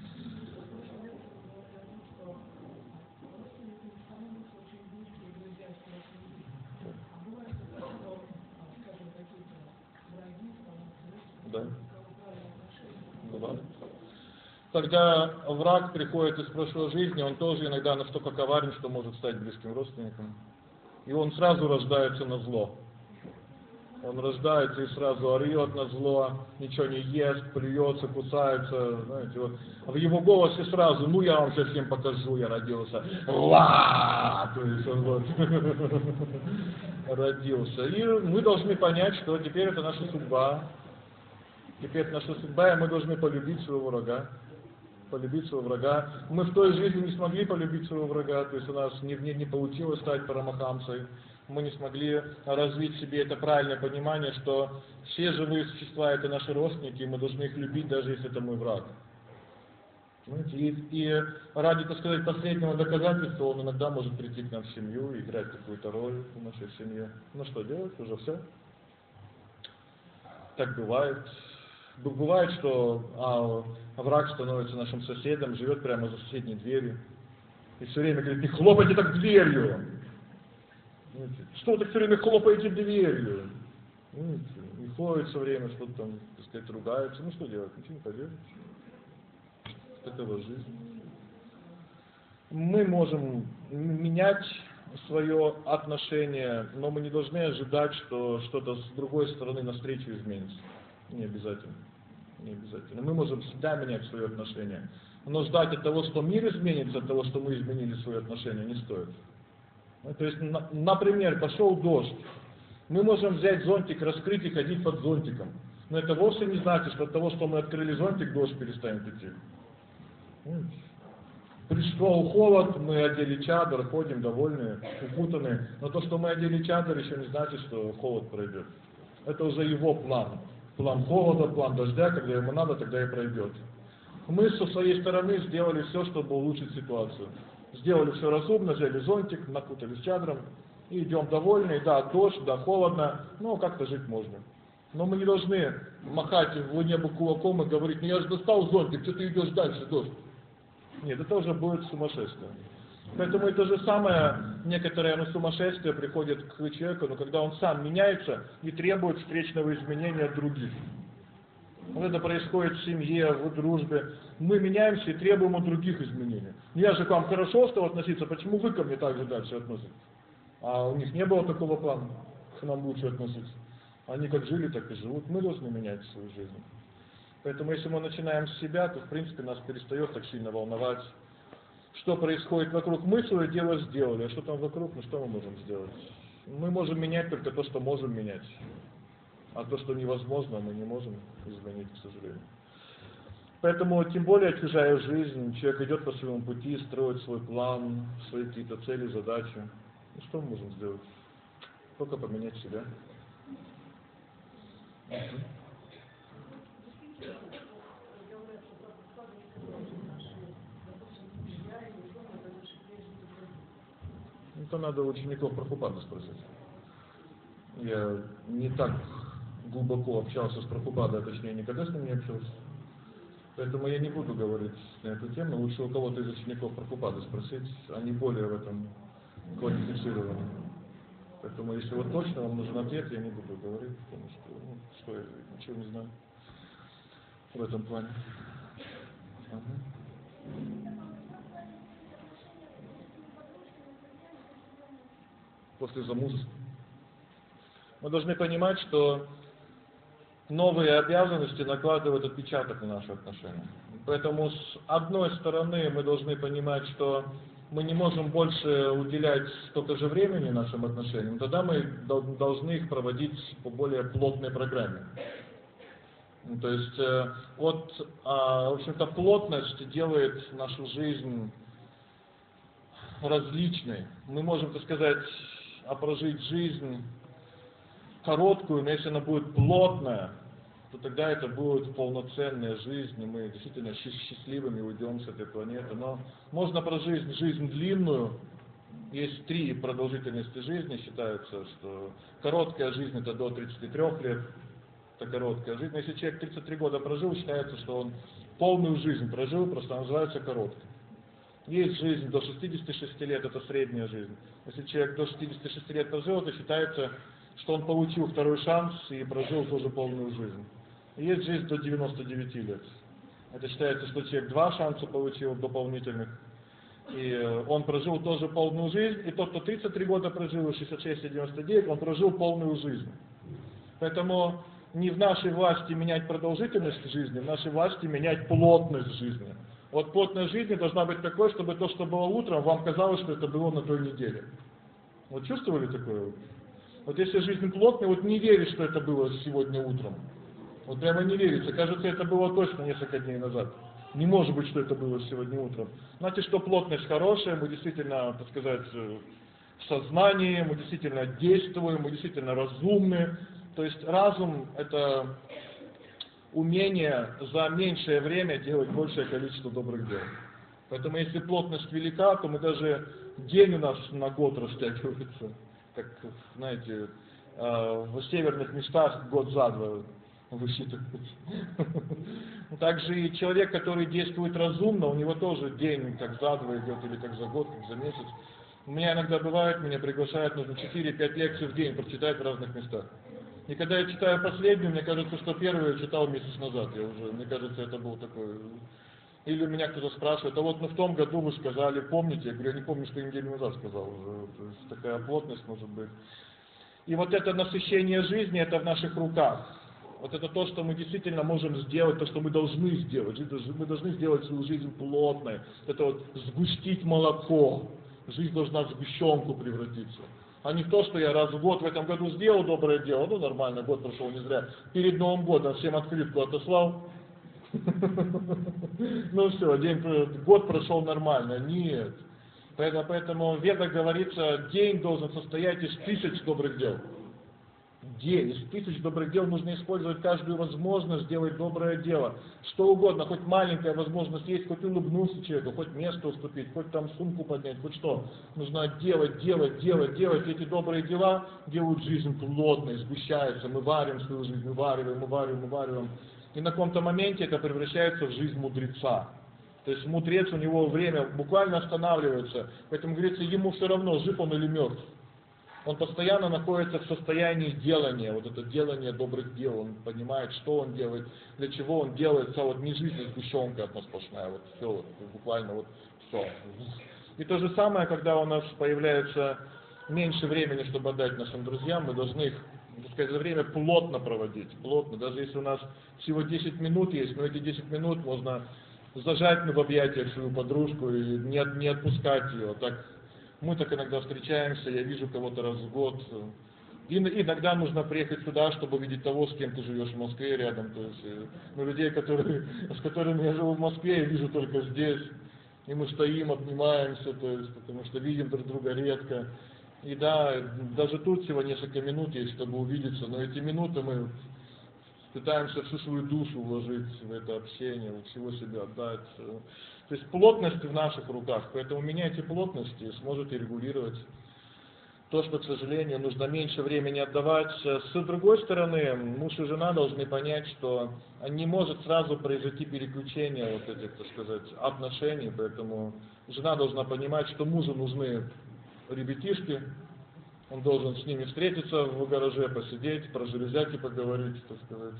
да. Бывает. Когда враг приходит из прошлой жизни, он тоже иногда настолько коварен, что может стать близким родственником. И он сразу рождается на зло. Он рождается и сразу орет на зло, ничего не ест, плюется, кусается. Знаете, вот. В его голосе сразу, ну я вам сейчас всем покажу, я родился. Ла! То есть он вот родился. И мы должны понять, что теперь это наша судьба. Теперь это наша судьба, и мы должны полюбить своего врага. Полюбить своего врага. Мы в той жизни не смогли полюбить своего врага, то есть у нас не, не, не получилось стать парамахамсой. Мы не смогли развить в себе это правильное понимание, что все живые существа это наши родственники, и мы должны их любить, даже если это мой враг. И, и ради, так сказать, последнего доказательства он иногда может прийти к нам в семью, играть какую-то роль в нашей семье. Ну что делать? Уже все. Так бывает. Бывает, что а, враг становится нашим соседом, живет прямо за соседней дверью. И все время говорит, не хлопайте так дверью. Что вы так все время хлопаете дверью? И ходит все время, что-то там, так сказать, ругается. Ну что делать? Ничего не поделаешь. Такова жизнь. Мы можем менять свое отношение, но мы не должны ожидать, что что-то с другой стороны навстречу изменится. Не обязательно. Не обязательно. Мы можем всегда менять свое отношение. Но ждать от того, что мир изменится, от того, что мы изменили свое отношение, не стоит. То есть, например, пошел дождь. Мы можем взять зонтик, раскрыть и ходить под зонтиком. Но это вовсе не значит, что от того, что мы открыли зонтик, дождь перестанет идти. Пришел холод, мы одели чадр, ходим довольные, укутанные. Но то, что мы одели чадр, еще не значит, что холод пройдет. Это уже его план. План холода, план дождя, когда ему надо, тогда и пройдет. Мы со своей стороны сделали все, чтобы улучшить ситуацию. Сделали все разумно, взяли зонтик, накутались чадром И идем довольные, да, дождь, да, холодно, но как-то жить можно. Но мы не должны махать в небо кулаком и говорить: ну я же достал зонтик, что ты идешь дальше, дождь. Нет, это уже будет сумасшествие. Поэтому это же самое, некоторое ну, сумасшествие приходит к человеку, но когда он сам меняется и требует встречного изменения от других. Вот это происходит в семье, в дружбе. Мы меняемся и требуем от других изменений. Ну, я же к вам хорошо стал относиться, почему вы ко мне так же дальше относитесь? А у них не было такого плана, к нам лучше относиться. Они как жили, так и живут. Мы должны менять свою жизнь. Поэтому если мы начинаем с себя, то в принципе нас перестает так сильно волновать, что происходит вокруг. Мы свое дело сделали, а что там вокруг, ну что мы можем сделать? Мы можем менять только то, что можем менять. А то, что невозможно, мы не можем изменить, к сожалению. Поэтому, тем более, чужая жизнь, человек идет по своему пути, строит свой план, свои какие-то цели, задачи. Ну что мы можем сделать? Только поменять себя. Это надо учеников Прабхупады спросить. Я не так глубоко общался с Прабхупадой, а точнее никогда с ним не общался. Поэтому я не буду говорить на эту тему. Лучше у кого-то из учеников Прабхупады спросить, они более в этом квалифицированы. Поэтому если вот точно вам нужен ответ, я не буду говорить, потому что, ну, что я ничего не знаю в этом плане. Ага. После замужества. Мы должны понимать, что новые обязанности накладывают отпечаток на наши отношения. Поэтому с одной стороны мы должны понимать, что мы не можем больше уделять столько же времени нашим отношениям, тогда мы должны их проводить по более плотной программе. То есть э, вот, а, в общем-то, плотность делает нашу жизнь различной. Мы можем, так сказать, а прожить жизнь короткую, но если она будет плотная, то тогда это будет полноценная жизнь, и мы действительно счастливыми уйдем с этой планеты. Но можно прожить жизнь длинную. Есть три продолжительности жизни, считается, что короткая жизнь это до тридцати трёх лет, это короткая жизнь. Если человек тридцать три года прожил, считается, что он полную жизнь прожил, просто называется короткой. Есть жизнь до шестидесяти шести лет, это средняя жизнь. Если человек до шестидесяти шести лет прожил, то считается, что он получил второй шанс и прожил тоже полную жизнь. И есть жизнь до девяноста девяти лет. Это считается, что человек два шанса получил дополнительных. И он прожил тоже полную жизнь. И тот, кто тридцать три года прожил, шестьдесят шесть и девяносто девять, он прожил полную жизнь. Поэтому не в нашей власти менять продолжительность жизни, в нашей власти менять плотность жизни. Вот плотность жизни должна быть такой, чтобы то, что было утром, вам казалось, что это было на той неделе. Вот чувствовали такое? Вот если жизнь плотная, вот не веришь, что это было сегодня утром. Вот прямо не верится. Кажется, это было точно несколько дней назад. Не может быть, что это было сегодня утром. Знаете, что плотность хорошая, мы действительно, так сказать, в сознании, мы действительно действуем, мы действительно разумны. То есть разум – это умение за меньшее время делать большее количество добрых дел. Поэтому если плотность велика, то мы даже день у нас на год растягивается. Как, знаете, в северных местах год за два высчитывается. Также и человек, который действует разумно, у него тоже день как за два идет, или как за год, как за месяц. У меня иногда бывает, меня приглашают, нужно четыре-пять лекций в день прочитать в разных местах. И когда я читаю последнюю, мне кажется, что первую я читал месяц назад. Я уже, мне кажется, это был такой... Или меня кто-то спрашивает, а вот ну в том году вы сказали, помните? Я говорю, я не помню, что я неделю назад сказал уже. То есть такая плотность может быть. И вот это насыщение жизни, это в наших руках. Вот это то, что мы действительно можем сделать, то, что мы должны сделать. Мы должны сделать свою жизнь плотной. Это вот сгустить молоко. Жизнь должна в сгущенку превратиться. А не в то, что я раз в год в этом году сделал доброе дело, ну нормально, год прошел не зря. Перед Новым годом всем открытку отослал. Ну все, день, год прошел нормально. Нет. Поэтому в Ведах говорится, день должен состоять из тысяч добрых дел. день. Из тысяч добрых дел нужно использовать каждую возможность сделать доброе дело. Что угодно, хоть маленькая возможность есть, хоть улыбнуться человеку, хоть место уступить, хоть там сумку поднять, хоть что. Нужно делать, делать, делать, делать. Эти добрые дела делают жизнь плотной, сгущается. Мы варим свою жизнь, мы вариваем, мы вариваем, мы вариваем. И на каком-то моменте это превращается в жизнь мудреца. То есть мудрец, у него время буквально останавливается. Поэтому, говорится, ему все равно, жив он или мертв. Он постоянно находится в состоянии делания, вот это делание добрых дел. Он понимает, что он делает, для чего он делает. Вся вот не жизнь, а сгущенка одна сплошная. Вот все, вот, буквально вот все. И то же самое, когда у нас появляется меньше времени, чтобы отдать нашим друзьям, мы должны их, так сказать, это время плотно проводить. Плотно. Даже если у нас всего десять минут есть, но эти десять минут можно зажать в объятиях свою подружку и не, от- не отпускать ее. Так, мы так иногда встречаемся, я вижу кого-то раз в год. И иногда нужно приехать сюда, чтобы увидеть того, с кем ты живешь в Москве рядом. То есть, э, ну, людей, которые, с которыми я живу в Москве, я вижу только здесь. И мы стоим, обнимаемся, то есть, потому что видим друг друга редко. И да, даже тут всего несколько минут есть, чтобы увидеться, но эти минуты мы пытаемся всю свою душу вложить в это общение, всего себя отдать. То есть плотность в наших руках, поэтому меняйте плотность и сможете регулировать то, что, к сожалению, нужно меньше времени отдавать. С другой стороны, муж и жена должны понять, что не может сразу произойти переключение вот этих, так сказать, отношений, поэтому жена должна понимать, что мужу нужны ребятишки, он должен с ними встретиться в гараже, посидеть, про железяки поговорить, так сказать.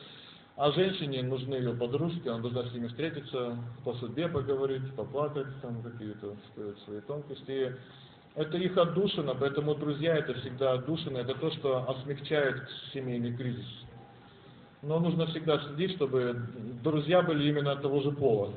А женщине нужны ее подружки, она должна с ними встретиться, по судьбе поговорить, поплакать, там какие-то, так сказать, свои тонкости. Это их отдушина, поэтому друзья это всегда отдушина, это то, что осмягчает семейный кризис. Но нужно всегда следить, чтобы друзья были именно того же пола.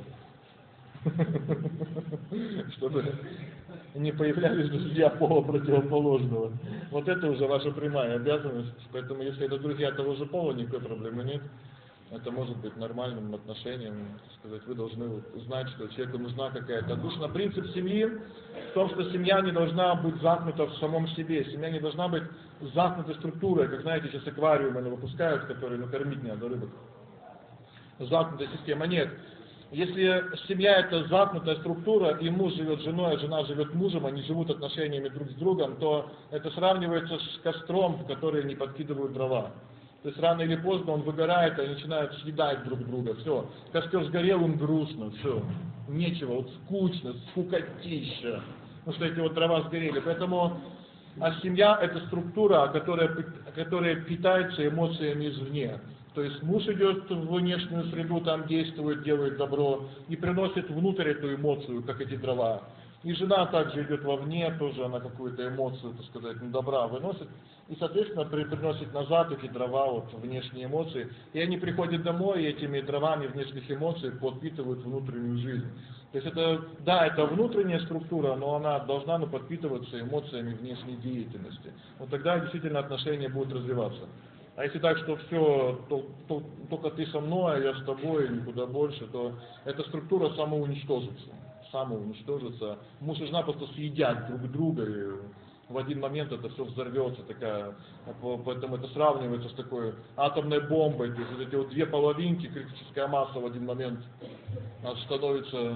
Чтобы не появлялись друзья пола противоположного. Вот это уже ваша прямая обязанность. Поэтому если это друзья того же пола, никакой проблемы нет. Это может быть нормальным отношением. Сказать, вы должны знать, что человеку нужна какая-то отдушина. Принцип семьи в том, что семья не должна быть замкнута в самом себе. Семья не должна быть замкнутой структурой. Как знаете, сейчас аквариумы выпускают, которые ну, кормить не надо рыбок. Замкнутая система нет. Если семья это замкнутая структура, и муж живет с женой, а жена живет мужем, они живут отношениями друг с другом, то это сравнивается с костром, в который не подкидывают дрова. То есть рано или поздно он выгорает, и они начинают съедать друг друга. Все, костер сгорел, им грустно, все. Нечего, вот скучно, скукотища. Потому что эти вот дрова сгорели. Поэтому а семья это структура, которая, которая питается эмоциями извне. То есть муж идет в внешнюю среду, там действует, делает добро и приносит внутрь эту эмоцию, как эти дрова. И жена также идет вовне, тоже она какую-то эмоцию, так сказать, добра выносит. И, соответственно, при, приносит назад эти дрова, вот, внешние эмоции. И они приходят домой, и этими дровами внешних эмоций подпитывают внутреннюю жизнь. То есть это, да, это внутренняя структура, но она должна ну, подпитываться эмоциями внешней деятельности. Вот тогда действительно отношения будут развиваться. А если так, что все, то, то, только ты со мной, а я с тобой, никуда больше, то эта структура самоуничтожится. Самоуничтожится. Муж и жена просто съедят друг друга, и в один момент это все взорвется, такая, поэтому это сравнивается с такой атомной бомбой, то есть вот эти вот две половинки, критическая масса в один момент становится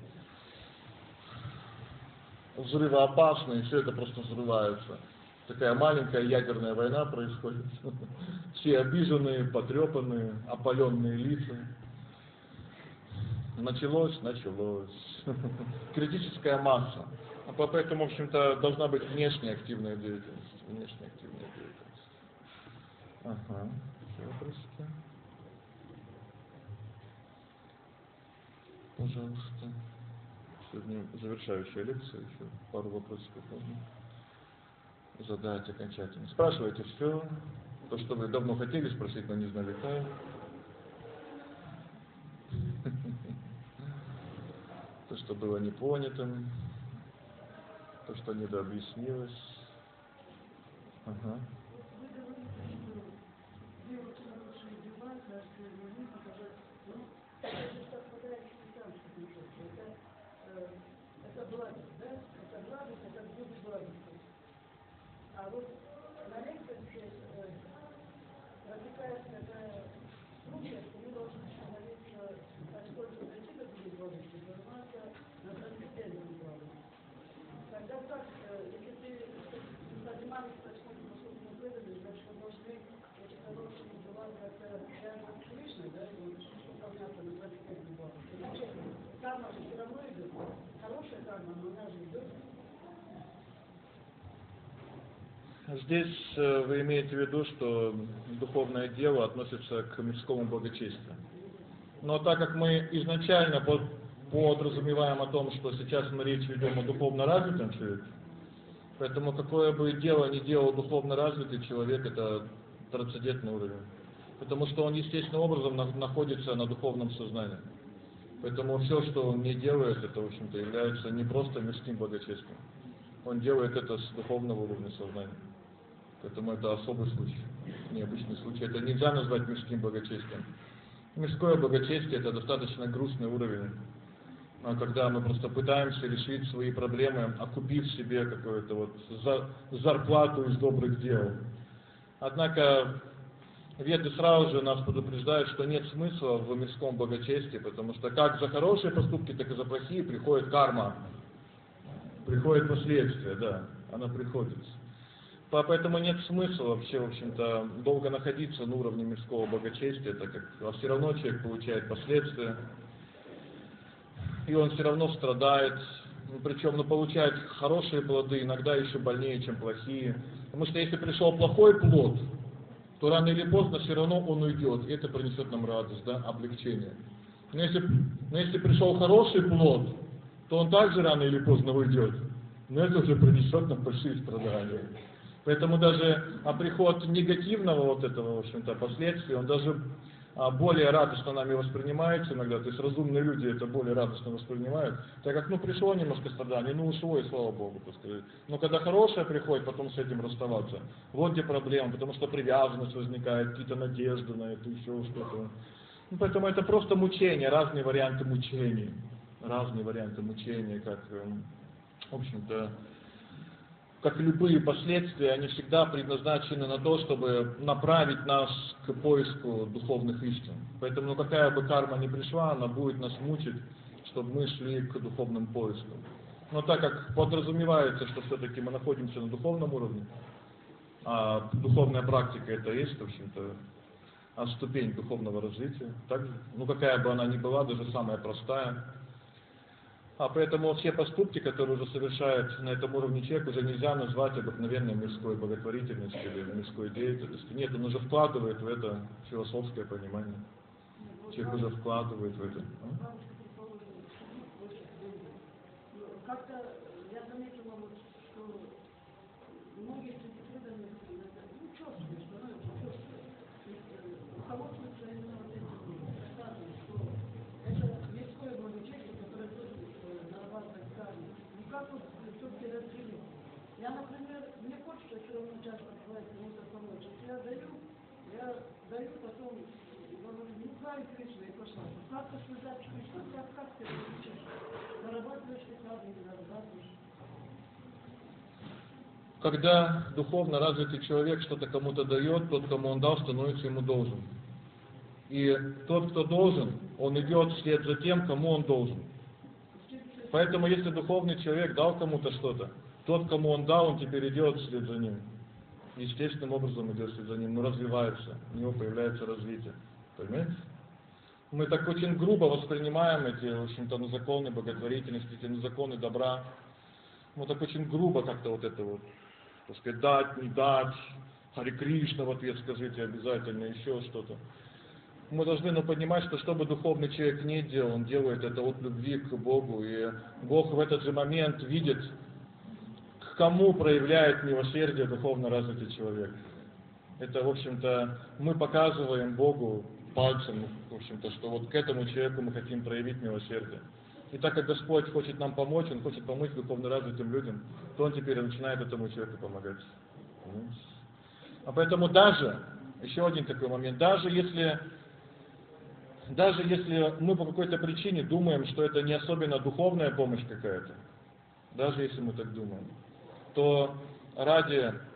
взрывоопасной, и все это просто взрывается. Такая маленькая ядерная война происходит. Все обиженные, потрепанные, опаленные лица. Началось, началось. Критическая масса. Поэтому, в общем-то, должна быть внешняя активная деятельность. Внешняя активная деятельность. Ага. Еще вопросики? Пожалуйста. Сегодня завершающая лекция. Еще пару вопросиков можно задать окончательно. Спрашивайте все. То, что вы давно хотели спросить, но не знали как. То, что было непонятым. То, что недообъяснилось. Ага. А вот на лекции все-таки протекает такая случай, что мы должны становиться, поскольку причина будет возрасте, заниматься на трансцендентном плане. Тогда как, если ты занимались происходит особенно преданным, значит, мы должны эти хорошие дела как-то связаны с Кришной, да, и выполняться на трансцендентном плане. Значит, карма же все равно идет, хорошая карма, но она же идет. Здесь э, вы имеете в виду, что духовное дело относится к мирскому благочестию. Но так как мы изначально под, подразумеваем о том, что сейчас мы речь ведем о духовно развитом человеке, поэтому какое бы дело ни делал духовно развитый человек, это трансцендентный уровень. Потому что он естественным образом на, находится на духовном сознании. Поэтому все, что он не делает, это, в общем-то, является не просто мирским благочестием. Он делает это с духовного уровня сознания. Поэтому это особый случай, необычный случай. Это нельзя назвать мирским благочестием. Мирское благочестие – это достаточно грустный уровень, когда мы просто пытаемся решить свои проблемы, окупив себе какую-то вот за, зарплату из добрых дел. Однако Веды сразу же нас предупреждают, что нет смысла в мирском благочестии, потому что как за хорошие поступки, так и за плохие приходит карма, приходит последствия, да, она приходит. Поэтому нет смысла вообще, в общем-то, долго находиться на уровне мирского благочестия, так как все равно человек получает последствия, и он все равно страдает, причем ну, получает хорошие плоды, иногда еще больнее, чем плохие. Потому что если пришел плохой плод, то рано или поздно все равно он уйдет, и это принесет нам радость, да, облегчение. Но если, но если пришел хороший плод, то он также рано или поздно уйдет, но это уже принесет нам большие страдания. Поэтому даже а, приход негативного вот этого, в общем-то, последствия, он даже а, более радостно нами воспринимается иногда, то есть разумные люди это более радостно воспринимают, так как, ну, пришло немножко страдание, ну, ушло, и слава Богу, так сказать. Но когда хорошее приходит, потом с этим расставаться, вот где проблема, потому что привязанность возникает, какие-то надежды на это, еще что-то. Ну, поэтому это просто мучение, разные варианты мучений, разные варианты мучения, как, в общем-то, как любые последствия, они всегда предназначены на то, чтобы направить нас к поиску духовных истин. Поэтому, ну, какая бы карма ни пришла, она будет нас мучить, чтобы мы шли к духовным поискам. Но так как подразумевается, что все-таки мы находимся на духовном уровне, а духовная практика это есть, в общем-то, а ступень духовного развития, также, ну, какая бы она ни была, даже самая простая. А поэтому все поступки, которые уже совершает на этом уровне человек, уже нельзя назвать обыкновенной мирской благотворительностью или мирской деятельностью. Нет, он уже вкладывает в это философское понимание. Человек уже вкладывает в это. Как-то я заметила, что многие среди преданных, ну, чувствуют, что она чувствует. Руководствуются именно вот этим рассказом, что это мирское благочестие, которое тоже зарабатывает карму. Ну как вот все-таки разделить? Я, например, мне хочется все равно часто бывает кому-то помочь. Если я даю, я даю потом, говорю, ну хай Кришна, и пошла. Как-то связать Кришна, как, как ты получишь? Зарабатываешь ты карму, не зарабатываешь. Когда духовно развитый человек что-то кому-то дает, тот, кому он дал, становится ему должен. И тот, кто должен, он идет вслед за тем, кому он должен. Поэтому, если духовный человек дал кому-то что-то, тот, кому он дал, он теперь идет вслед за ним. Естественным образом идет вслед за ним, но развивается, у него появляется развитие. Понимаете? Мы так очень грубо воспринимаем эти, в общем-то, ну, законы благотворительности, эти ну, законы добра. Мы так очень грубо как-то вот это вот, так сказать, дать, не дать, Харе Кришна в ответ скажите обязательно, еще что-то. Мы должны ну, понимать, что что бы духовный человек ни делал, он делает это от любви к Богу. И Бог в этот же момент видит, к кому проявляет милосердие духовно развитый человек. Это, в общем-то, мы показываем Богу пальцем, в общем-то, что вот к этому человеку мы хотим проявить милосердие. И так как Господь хочет нам помочь, Он хочет помочь духовно развитым людям, то Он теперь начинает этому человеку помогать. А поэтому даже, еще один такой момент, даже если... Даже если мы по какой-то причине думаем, что это не особенно духовная помощь какая-то, даже если мы так думаем, то ради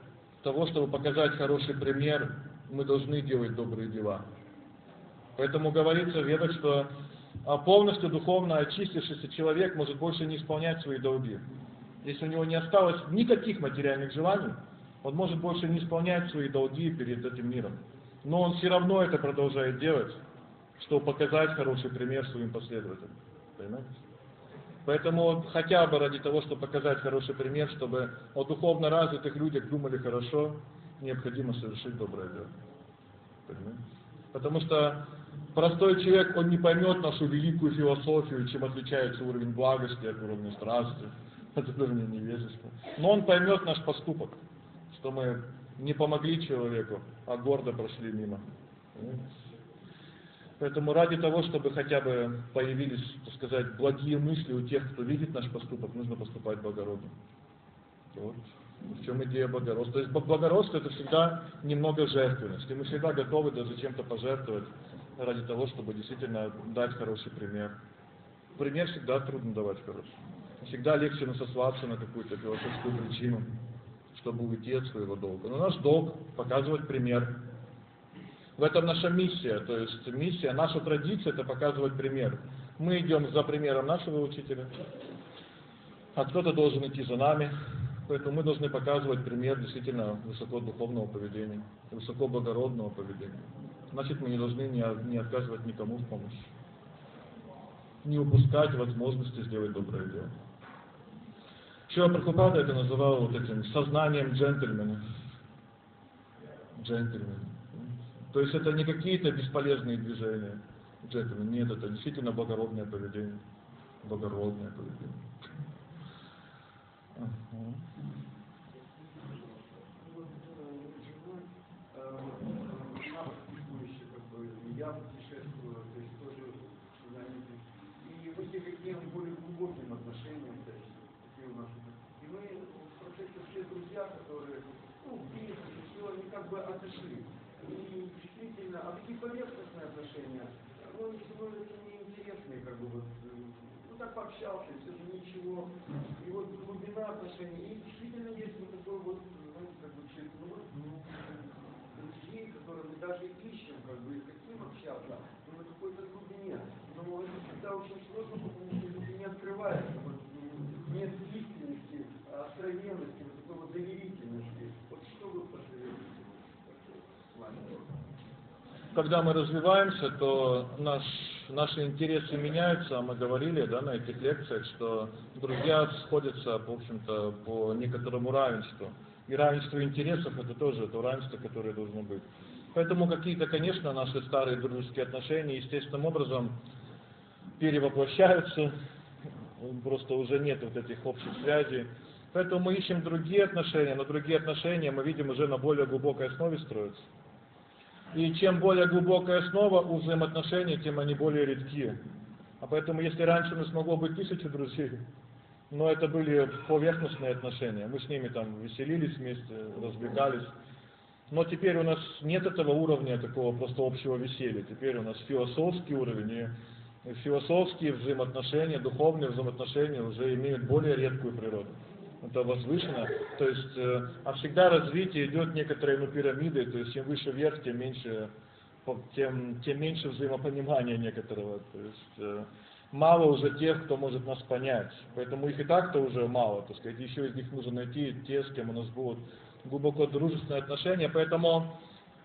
того, чтобы показать хороший пример, мы должны делать добрые дела. Поэтому говорится в ведах, что полностью духовно очистившийся человек может больше не исполнять свои долги. Если у него не осталось никаких материальных желаний, он может больше не исполнять свои долги перед этим миром. Но он все равно это продолжает делать, чтобы показать хороший пример своим последователям. Понимаете? Поэтому хотя бы ради того, чтобы показать хороший пример, чтобы о духовно развитых людях думали хорошо, необходимо совершить доброе дело. Понимаете? Потому что простой человек, он не поймет нашу великую философию, чем отличается уровень благости от уровня страсти, от уровня невежества. Но он поймет наш поступок, что мы не помогли человеку, а гордо прошли мимо. Понимаете? Поэтому ради того, чтобы хотя бы появились, так сказать, благие мысли у тех, кто видит наш поступок, нужно поступать благородно. Вот. В чем идея благородства? То есть благородство — это всегда немного жертвенности. Мы всегда готовы даже чем-то пожертвовать ради того, чтобы действительно дать хороший пример. Пример всегда трудно давать хороший. Всегда легче сослаться на какую-то философскую причину, чтобы уйти от своего долга. Но наш долг — показывать пример. В этом наша миссия, то есть миссия, наша традиция — это показывать пример. Мы идем за примером нашего учителя, а кто-то должен идти за нами. Поэтому мы должны показывать пример действительно высокодуховного поведения, высокоблагородного поведения. Значит, мы не должны не, не отказывать никому в помощи, не упускать возможности сделать доброе дело. Шрила Прабхупада это называл вот этим сознанием джентльмена. Джентльмен. То есть это не какие-то бесполезные движения. Джентльмен. Нет, это действительно благородное поведение. Благородное поведение. Uh-huh. Я путешествую, то есть тоже знаете, и в этих каким более глубоким отношениям, то есть такие у нас. И мы в процессе все друзья, которые, ну, бизнес, все, они как бы отошли. И действительно, а такие поверхностные отношения, ну, они становятся неинтересные, как бы вот, ну так пообщался, все же ничего. И вот глубина отношений, и действительно есть вот такой вот, знаете, как бы ну, друзей, которые мы даже ищем, как бы, с каким общаться, но на какой-то глубине. Но это всегда очень сложно, потому что люди не открываются, вот, нет истинности, откровенности, вот такой вот доверительности. Вот что вы посоветуете с вами? Когда мы развиваемся, то наш, наши интересы меняются. Мы говорили, да, на этих лекциях, что друзья сходятся, в общем-то, по некоторому равенству. И равенство интересов — это тоже то равенство, которое должно быть. Поэтому какие-то, конечно, наши старые дружеские отношения естественным образом перевоплощаются. Просто уже нет вот этих общих связей. Поэтому мы ищем другие отношения, но другие отношения мы видим уже на более глубокой основе строятся. И чем более глубокая основа у взаимоотношений, тем они более редкие. А поэтому, если раньше у нас могло быть тысяча друзей, но это были поверхностные отношения, мы с ними там веселились вместе, развлекались. Но теперь у нас нет этого уровня такого просто общего веселья. Теперь у нас философский уровень, и философские взаимоотношения, духовные взаимоотношения уже имеют более редкую природу. Это возвышено, то есть, э, а всегда развитие идет некоторой ну, пирамидой, то есть чем выше вверх, тем меньше, тем, тем меньше взаимопонимания некоторого. То есть э, мало уже тех, кто может нас понять, поэтому их и так-то уже мало, так сказать, еще из них нужно найти те, с кем у нас будут глубоко дружественные отношения, поэтому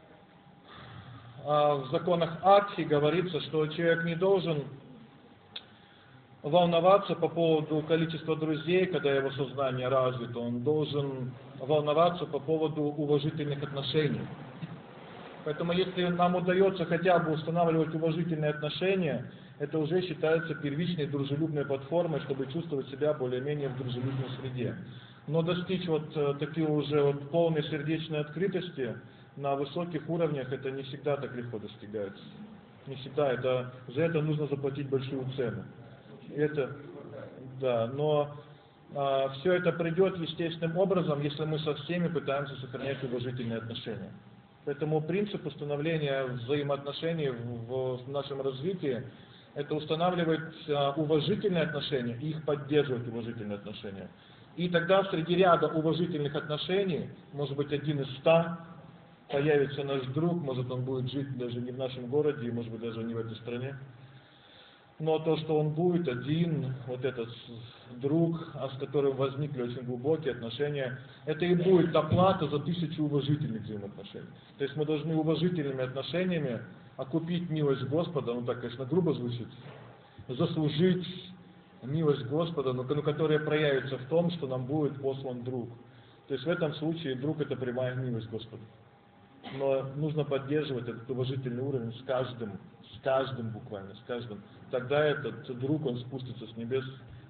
э, в законах Адхи говорится, что человек не должен волноваться по поводу количества друзей, когда его сознание развито, он должен волноваться по поводу уважительных отношений. Поэтому если нам удается хотя бы устанавливать уважительные отношения, это уже считается первичной дружелюбной платформой, чтобы чувствовать себя более-менее в дружелюбной среде. Но достичь вот такой уже вот полной сердечной открытости на высоких уровнях, это не всегда так легко достигается. Не всегда, это, за это нужно заплатить большую цену. Это, да, но а, все это придет естественным образом, если мы со всеми пытаемся сохранять уважительные отношения. Поэтому принцип установления взаимоотношений в, в нашем развитии — это устанавливать а, уважительные отношения и их поддерживать уважительные отношения. И тогда среди ряда уважительных отношений, может быть, один из ста, появится наш друг, может, он будет жить даже не в нашем городе, может быть, даже не в этой стране. Но то, что он будет один, вот этот друг, а с которым возникли очень глубокие отношения, это и будет оплата за тысячу уважительных взаимоотношений. То есть мы должны уважительными отношениями окупить милость Господа, ну так, конечно, грубо звучит, заслужить милость Господа, но, но которая проявится в том, что нам будет послан друг. То есть в этом случае друг — это прямая милость Господа. Но нужно поддерживать этот уважительный уровень с каждым, с каждым буквально, с каждым. Тогда этот друг, он спустится с небес.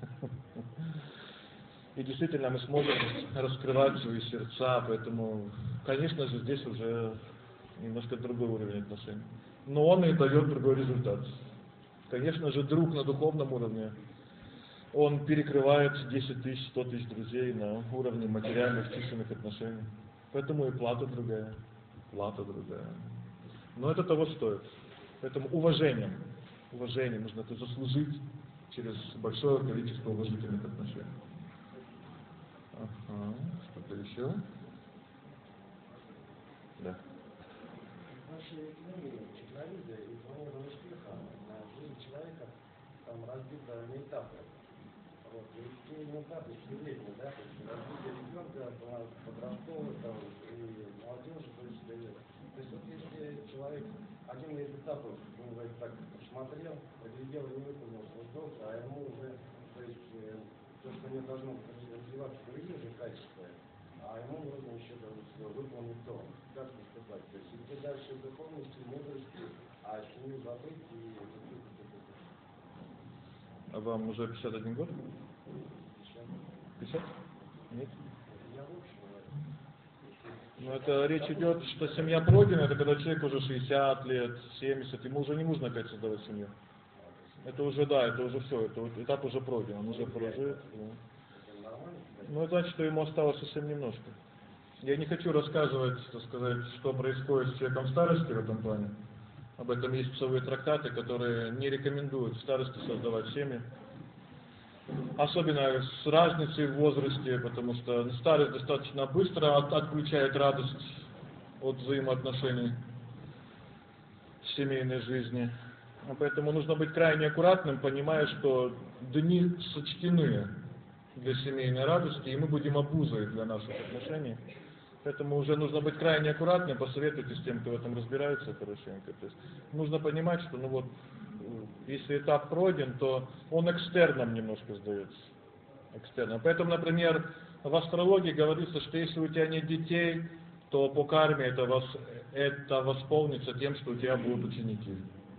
И действительно мы сможем раскрывать свои сердца, поэтому, конечно же, здесь уже немножко другой уровень отношений. Но он и дает другой результат. Конечно же, друг на духовном уровне, он перекрывает десять тысяч, сто тысяч друзей на уровне материальных, чувственных отношений. Поэтому и плата другая. Плата другая. Но это того стоит. Поэтому уважением, уважением нужно это заслужить через большое количество уважительных отношений. Ага, что-то еще? Да. В нашей книге «Чехновидия» и планирование успеха на жизнь человека там разбито на этапы. Вот. И те этапы семилетние, да, то есть развитие ребенка, подростковый, там, и молодежи, то есть, и, то есть вот если человек один из этапов, ну, говорит, так, посмотрел, поглядел и не выполнил свой долг, а ему уже, то есть, э, то, что не должно развиваться в другие же качества, а ему нужно еще выполнить то, как поступать. То есть идти дальше в духовности, мудрости, а семью забыть и... А вам уже пятьдесят один год? пятьдесят? Нет? Я в общем говорю. Но это речь идет, что семья пройдена, это когда человек уже шестьдесят лет, семьдесят, ему уже не нужно опять создавать семью. Это уже, да, это уже все, это вот этап уже пройден, он уже прожит. Да. Ну, это значит, что ему осталось совсем немножко. Я не хочу рассказывать, так сказать, что происходит с человеком в старости в этом плане. Об этом есть псовые трактаты, которые не рекомендуют в старости создавать семьи. Особенно с разницей в возрасте, потому что старость достаточно быстро от, отключает радость от взаимоотношений в семейной жизни. А поэтому нужно быть крайне аккуратным, понимая, что дни сочтены для семейной радости, и мы будем обузой для наших отношений. Поэтому уже нужно быть крайне аккуратным, посоветуйтесь с тем, кто в этом разбирается хорошенько. То есть нужно понимать, что ну вот, если этап пройден, то он экстерном немножко сдается. Экстерном. Поэтому, например, в астрологии говорится, что если у тебя нет детей, то по карме это, вос, это восполнится тем, что у тебя будут ученики.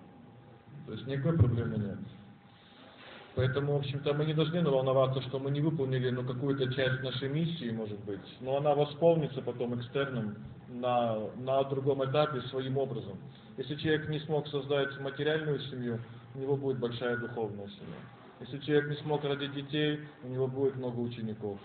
То есть никакой проблемы нет. Поэтому, в общем-то, мы не должны волноваться, что мы не выполнили ну, какую-то часть нашей миссии, может быть, но она восполнится потом экстерном на, на другом этапе своим образом. Если человек не смог создать материальную семью, у него будет большая духовная семья. Если человек не смог родить детей, у него будет много учеников.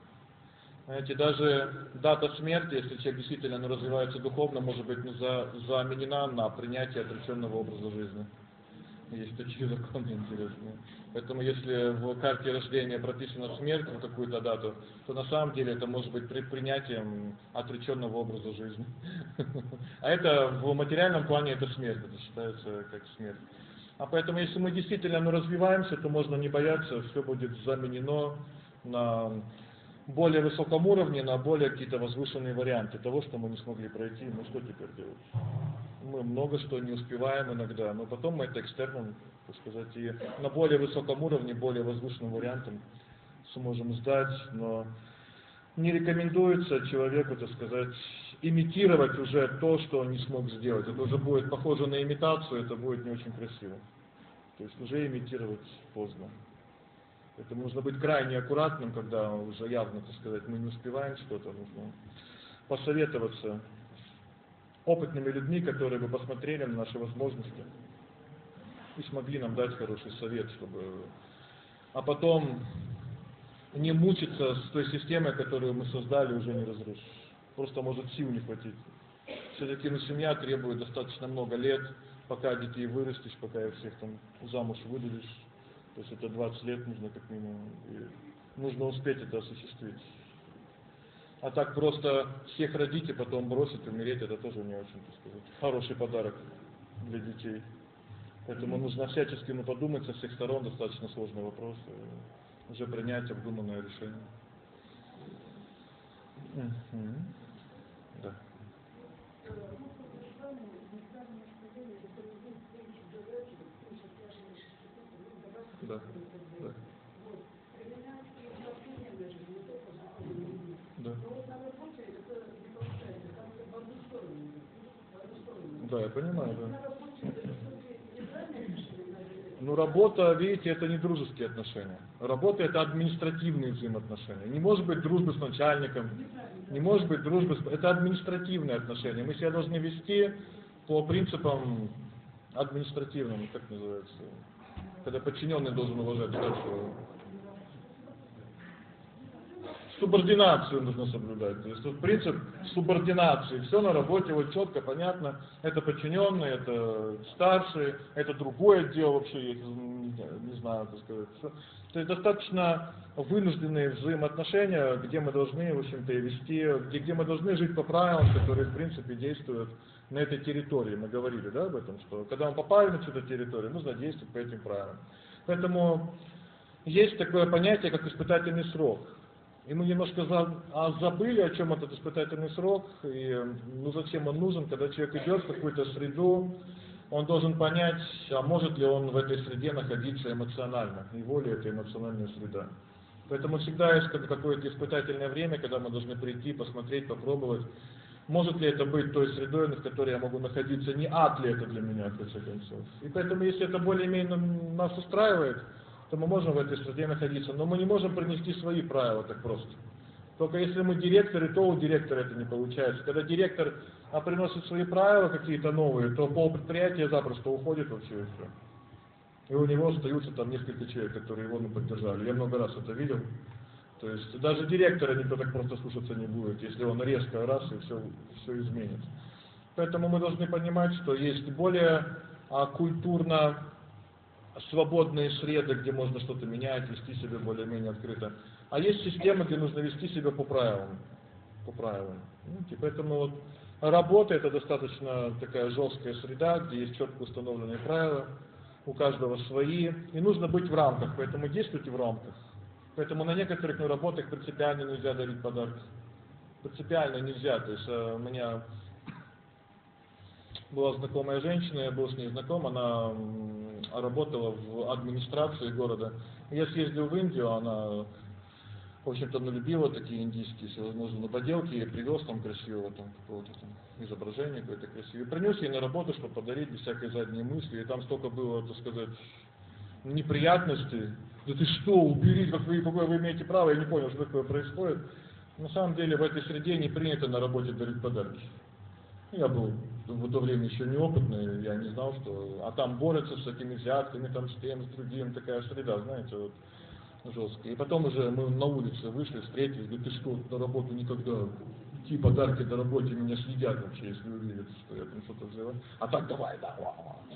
Знаете, даже дата смерти, если человек действительно ну, развивается духовно, может быть ну, за, заменена на принятие отреченного образа жизни. Есть такие законы интересные. Поэтому если в карте рождения прописана смерть на какую-то дату, то на самом деле это может быть при принятием отреченного образа жизни. А это в материальном плане это смерть, это считается как смерть. А поэтому если мы действительно ну, развиваемся, то можно не бояться, все будет заменено на более высоком уровне, на более какие-то возвышенные варианты того, что мы не смогли пройти. Ну что теперь делать? Мы много что не успеваем иногда, но потом мы это экстерном, так сказать, и на более высоком уровне, более возвышенным вариантом сможем сдать, но не рекомендуется человеку, так сказать, имитировать уже то, что он не смог сделать. Это уже будет похоже на имитацию, это будет не очень красиво. То есть уже имитировать поздно. Поэтому нужно быть крайне аккуратным, когда уже явно, так сказать, мы не успеваем что-то, нужно посоветоваться опытными людьми, которые бы посмотрели на наши возможности и смогли нам дать хороший совет, чтобы... А потом не мучиться с той системой, которую мы создали, уже не разрушишь. Просто может сил не хватить. Все-таки ну, семья требует достаточно много лет, пока детей вырастешь, пока их всех там замуж выдадишь. То есть это двадцать лет нужно как минимум. И нужно успеть это осуществить. А так просто всех родить и потом бросить, умереть, это тоже не очень, так сказать, хороший подарок для детей. Поэтому нужно всячески ну, подумать со всех сторон, достаточно сложный вопрос, и уже принять обдуманное решение. Угу. Да. Да, да. Да. Да, я понимаю, да. Ну, работа, видите, это не дружеские отношения. Работа — это административные взаимоотношения. Не может быть дружбы с начальником, не может быть дружбы с... Это административные отношения. Мы себя должны вести по принципам административным, как называется, когда подчиненный должен уважать старшего. Субординацию нужно соблюдать. То есть тут принцип субординации. Все на работе вот четко, понятно. Это подчиненный, это старший, это другой отдел вообще, я не, не знаю, так сказать. То есть достаточно вынужденные взаимоотношения, где мы должны, в общем-то, и вести, где, где мы должны жить по правилам, которые, в принципе, действуют на этой территории. Мы говорили, да, об этом, что когда мы попали на чью-то территорию, нужно действовать по этим правилам. Поэтому есть такое понятие, как испытательный срок. И мы немножко забыли, о чем этот испытательный срок, и ну, зачем он нужен, когда человек идет в какую-то среду, он должен понять, а может ли он в этой среде находиться эмоционально, его ли это эмоциональная среда. Поэтому всегда есть какое-то испытательное время, когда мы должны прийти, посмотреть, попробовать, может ли это быть той средой, в которой я могу находиться, не ад ли это для меня, в конце концов. И поэтому, если это более-менее нас устраивает, то мы можем в этой среде находиться, но мы не можем принести свои правила так просто. Только если мы директоры, то у директора это не получается. Когда директор а, приносит свои правила какие-то новые, то полпредприятия запросто уходит вообще и все. И у него остаются там несколько человек, которые его ну, поддержали. Я много раз это видел. То есть даже директора никто так просто слушаться не будет, если он резко раз и все, все изменит. Поэтому мы должны понимать, что есть более а, культурно свободные среды, где можно что-то менять, вести себя более-менее открыто. А есть системы, где нужно вести себя по правилам. По правилам. И поэтому вот работа — это достаточно такая жесткая среда, где есть четко установленные правила, у каждого свои, и нужно быть в рамках, поэтому действуйте в рамках. Поэтому на некоторых ну, работах принципиально нельзя дарить подарки. Принципиально нельзя. То есть у меня была знакомая женщина, я был с ней знаком, она работала в администрации города. Я съездил в Индию, она, в общем-то, налюбила такие индийские всевозможные поделки, я привез там красивого там какого-то там изображения какое-то красивое. Принес ей на работу, чтобы подарить без всякой задней мысли, и там столько было, так сказать, неприятностей. Да ты что, убери, как вы, какое вы имеете право, я не понял, что такое происходит. На самом деле в этой среде не принято на работе дарить подарки. Я был в то время еще неопытный, я не знал, что... А там борются с такими взятками, там с тем, с другим, такая среда, знаете, вот, жесткая. И потом уже мы на улице вышли, встретились, говорит, ты что, на работу никогда, какие подарки на работе, меня съедят вообще, если увидят, что я там что-то взяла. А так давай, давай.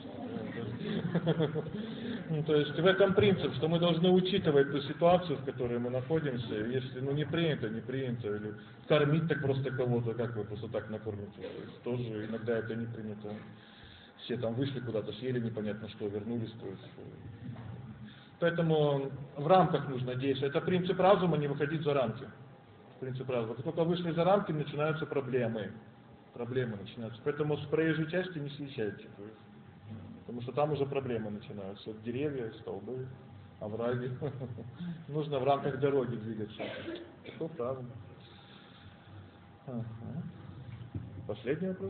Ну, то есть в этом принцип, что мы должны учитывать ту ситуацию, в которой мы находимся, если ну, не принято, не принято, или кормить так просто кого-то, как вы просто так накормите, то есть тоже иногда это не принято. Все там вышли куда-то, съели непонятно что, вернулись, то есть... Поэтому в рамках нужно действовать. Это принцип разума, не выходить за рамки. Принцип разума. Как только вышли за рамки, начинаются проблемы. Проблемы начинаются. Поэтому с проезжей части не съезжайте. Потому что там уже проблемы начинаются. Деревья, столбы, овраги. Нужно в рамках дороги двигаться. Такое правильно. Ага. Последний вопрос.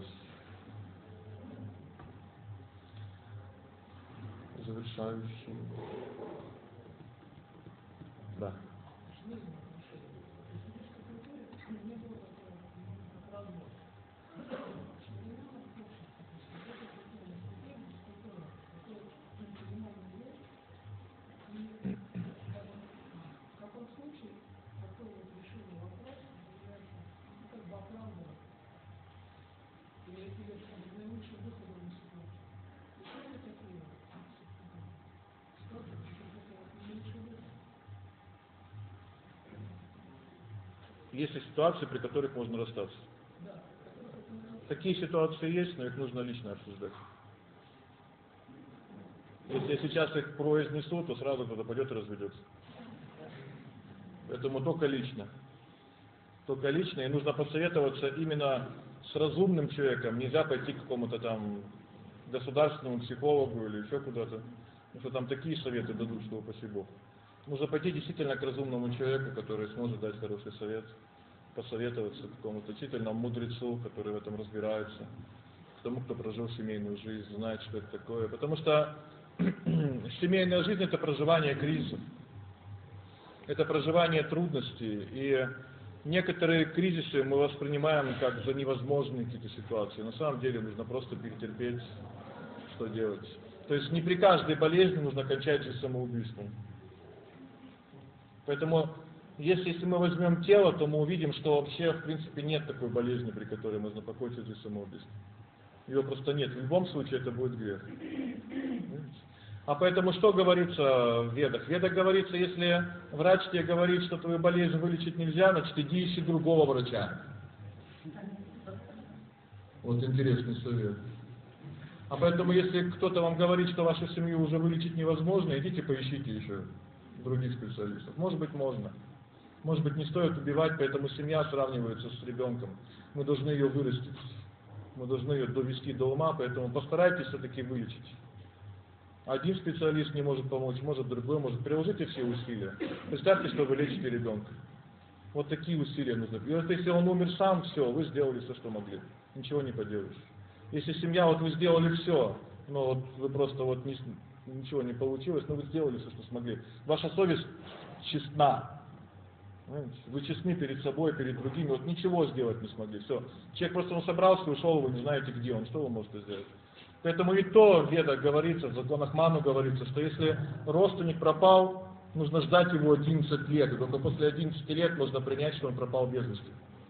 Завершающий. Да. есть ли ситуации, при которых можно расстаться. Такие ситуации есть, но их нужно лично обсуждать. Если я сейчас их произнесу, то сразу кто-то пойдет и разведется. Поэтому только лично. Только лично, и нужно посоветоваться именно с разумным человеком. Нельзя пойти к какому-то там государственному психологу или еще куда-то. Потому что там такие советы дадут, что упаси Бог. Нужно пойти действительно к разумному человеку, который сможет дать хороший совет. Посоветоваться к какому-то действительно мудрецу, который в этом разбирается. К тому, кто прожил семейную жизнь, знает, что это такое. Потому что семейная жизнь — это проживание кризисов. Это проживание трудностей. И некоторые кризисы мы воспринимаем как за невозможные какие-то ситуации. На самом деле нужно просто перетерпеть, что делать. То есть не при каждой болезни нужно кончать жизнь самоубийством. Поэтому, если, если мы возьмем тело, то мы увидим, что вообще в принципе нет такой болезни, при которой можно покончить жизнь самоубийством. Ее просто нет. В любом случае это будет грех. А поэтому что говорится в Ведах? В Ведах говорится, если врач тебе говорит, что твою болезнь вылечить нельзя, значит иди ищи другого врача. Вот интересный совет. А поэтому, если кто-то вам говорит, что вашу семью уже вылечить невозможно, идите поищите еще других специалистов. Может быть, можно. Может быть, не стоит убивать, поэтому семья сравнивается с ребенком. Мы должны ее вырастить. Мы должны ее довести до ума, поэтому постарайтесь все-таки вылечить. Один специалист не может помочь, может другой, может. Приложите все усилия. Представьте, что вы лечите ребенка. Вот такие усилия нужны. И вот если он умер сам, все, вы сделали все, что могли. Ничего не поделаешь. Если семья, вот вы сделали все, но вот вы просто вот не, ничего не получилось, но вы сделали все, что смогли. Ваша совесть честна. Вы честны перед собой, перед другими, вот ничего сделать не смогли. Все. Человек просто он собрался, ушел, вы не знаете где он, что вы можете сделать. Поэтому ведь то в Ведах говорится, в законах Ману говорится, что если родственник пропал, нужно ждать его одиннадцать лет, и только после одиннадцати лет можно принять, что он пропал без вести.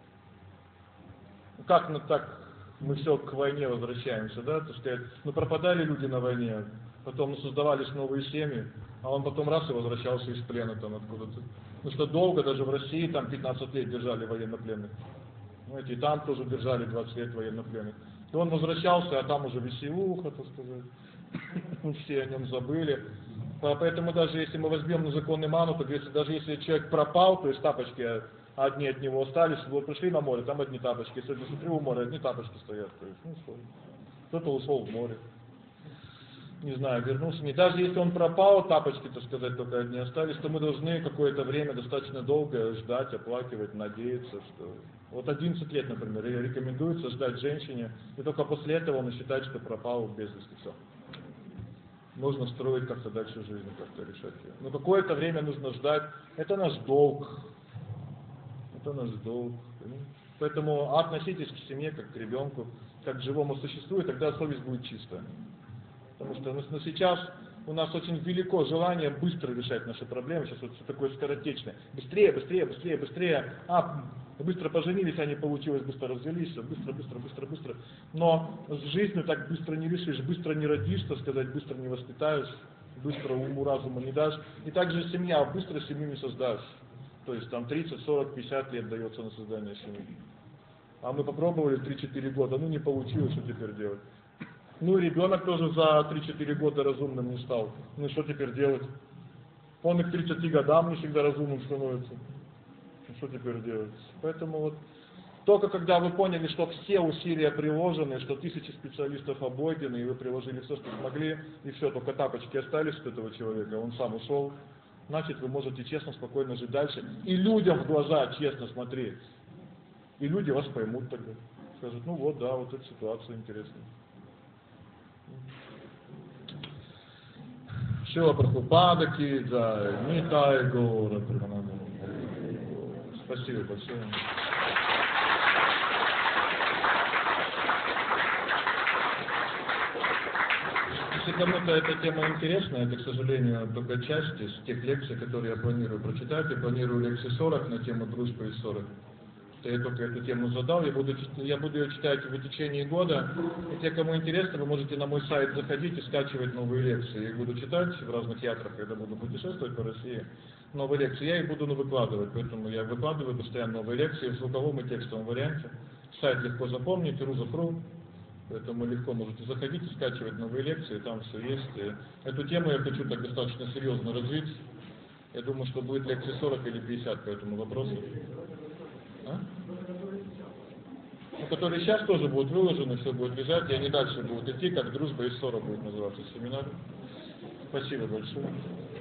Как ну, так мы все к войне возвращаемся, да? То есть, ну пропадали люди на войне, потом создавались новые семьи, а он потом раз и возвращался из плена там откуда-то. Ну что долго, даже в России там пятнадцать лет держали военнопленных. Знаете, и там тоже держали двадцать лет военнопленных. И он возвращался, а там уже веселуха, так сказать. Все о нем забыли. Поэтому даже если мы возьмем на законный Ману, то говорится, даже если человек пропал, то есть тапочки одни от него остались, вот пришли на море, там одни тапочки, сегодня смотрю у моря, одни тапочки стоят. То есть, ну что, кто-то ушел в море. Не знаю, вернулся не. Даже если он пропал, тапочки, так сказать, только одни остались, то мы должны какое-то время достаточно долго ждать, оплакивать, надеяться, что... Вот одиннадцать лет, например, рекомендуется ждать женщине, и только после этого он считает, что пропал без вести. Все. Можно строить как-то дальше жизнь, как-то решать ее. Но какое-то время нужно ждать. Это наш долг. Это наш долг. Поэтому относитесь к семье как к ребенку, как к живому существу, и тогда совесть будет чистая. Потому что ну, сейчас у нас очень велико желание быстро решать наши проблемы. Сейчас вот все такое скоротечное. Быстрее, быстрее, быстрее, быстрее. А, быстро поженились, а не получилось, быстро развелись. Все, быстро, быстро, быстро, быстро. Но с жизнью так быстро не решишь, быстро не родишь, так сказать, быстро не воспитаешь, быстро уму разуму не дашь. И также семья, быстро семью не создашь. То есть там тридцать, сорок, пятьдесят лет дается на создание семьи. А мы попробовали три-четыре года, ну не получилось, что теперь делать? Ну и ребенок тоже за три-четыре года разумным не стал. Ну и что теперь делать? Он и к тридцати годам не всегда разумным становится. Ну что теперь делать? Поэтому вот только когда вы поняли, что все усилия приложены, что тысячи специалистов обойдены, и вы приложили все, что смогли, и все, только тапочки остались от этого человека, он сам ушел, значит вы можете честно, спокойно жить дальше. И людям в глаза честно смотреть. И люди вас поймут тогда. Скажут, ну вот, да, вот эта ситуация интересная. Шила Прабхупада ки джай, Нитай Гаура Прабхупада. Спасибо большое. Если кому-то эта тема интересна, это, к сожалению, только часть из тех лекций, которые я планирую прочитать. Я планирую лекции сорок на тему дружбы и ссоры. что я только эту тему задал. Я буду, чит- я буду ее читать в течение года. И те, кому интересно, вы можете на мой сайт заходить и скачивать новые лекции. Я их буду читать в разных театрах, когда буду путешествовать по России. Новые лекции. Я их буду ну, выкладывать, поэтому я выкладываю постоянно новые лекции в звуковом и текстовом варианте. Сайт легко запомнить, рузов точка ру. Поэтому легко можете заходить и скачивать новые лекции, там все есть. И эту тему я хочу так достаточно серьезно развить. Я думаю, что будет лекций сорок или пятьдесят по этому вопросу. А? Ну, которые сейчас тоже будут выложены, все будет лежать, и они дальше будут идти, как «Дружба и ссора» будет называться семинар. Спасибо большое.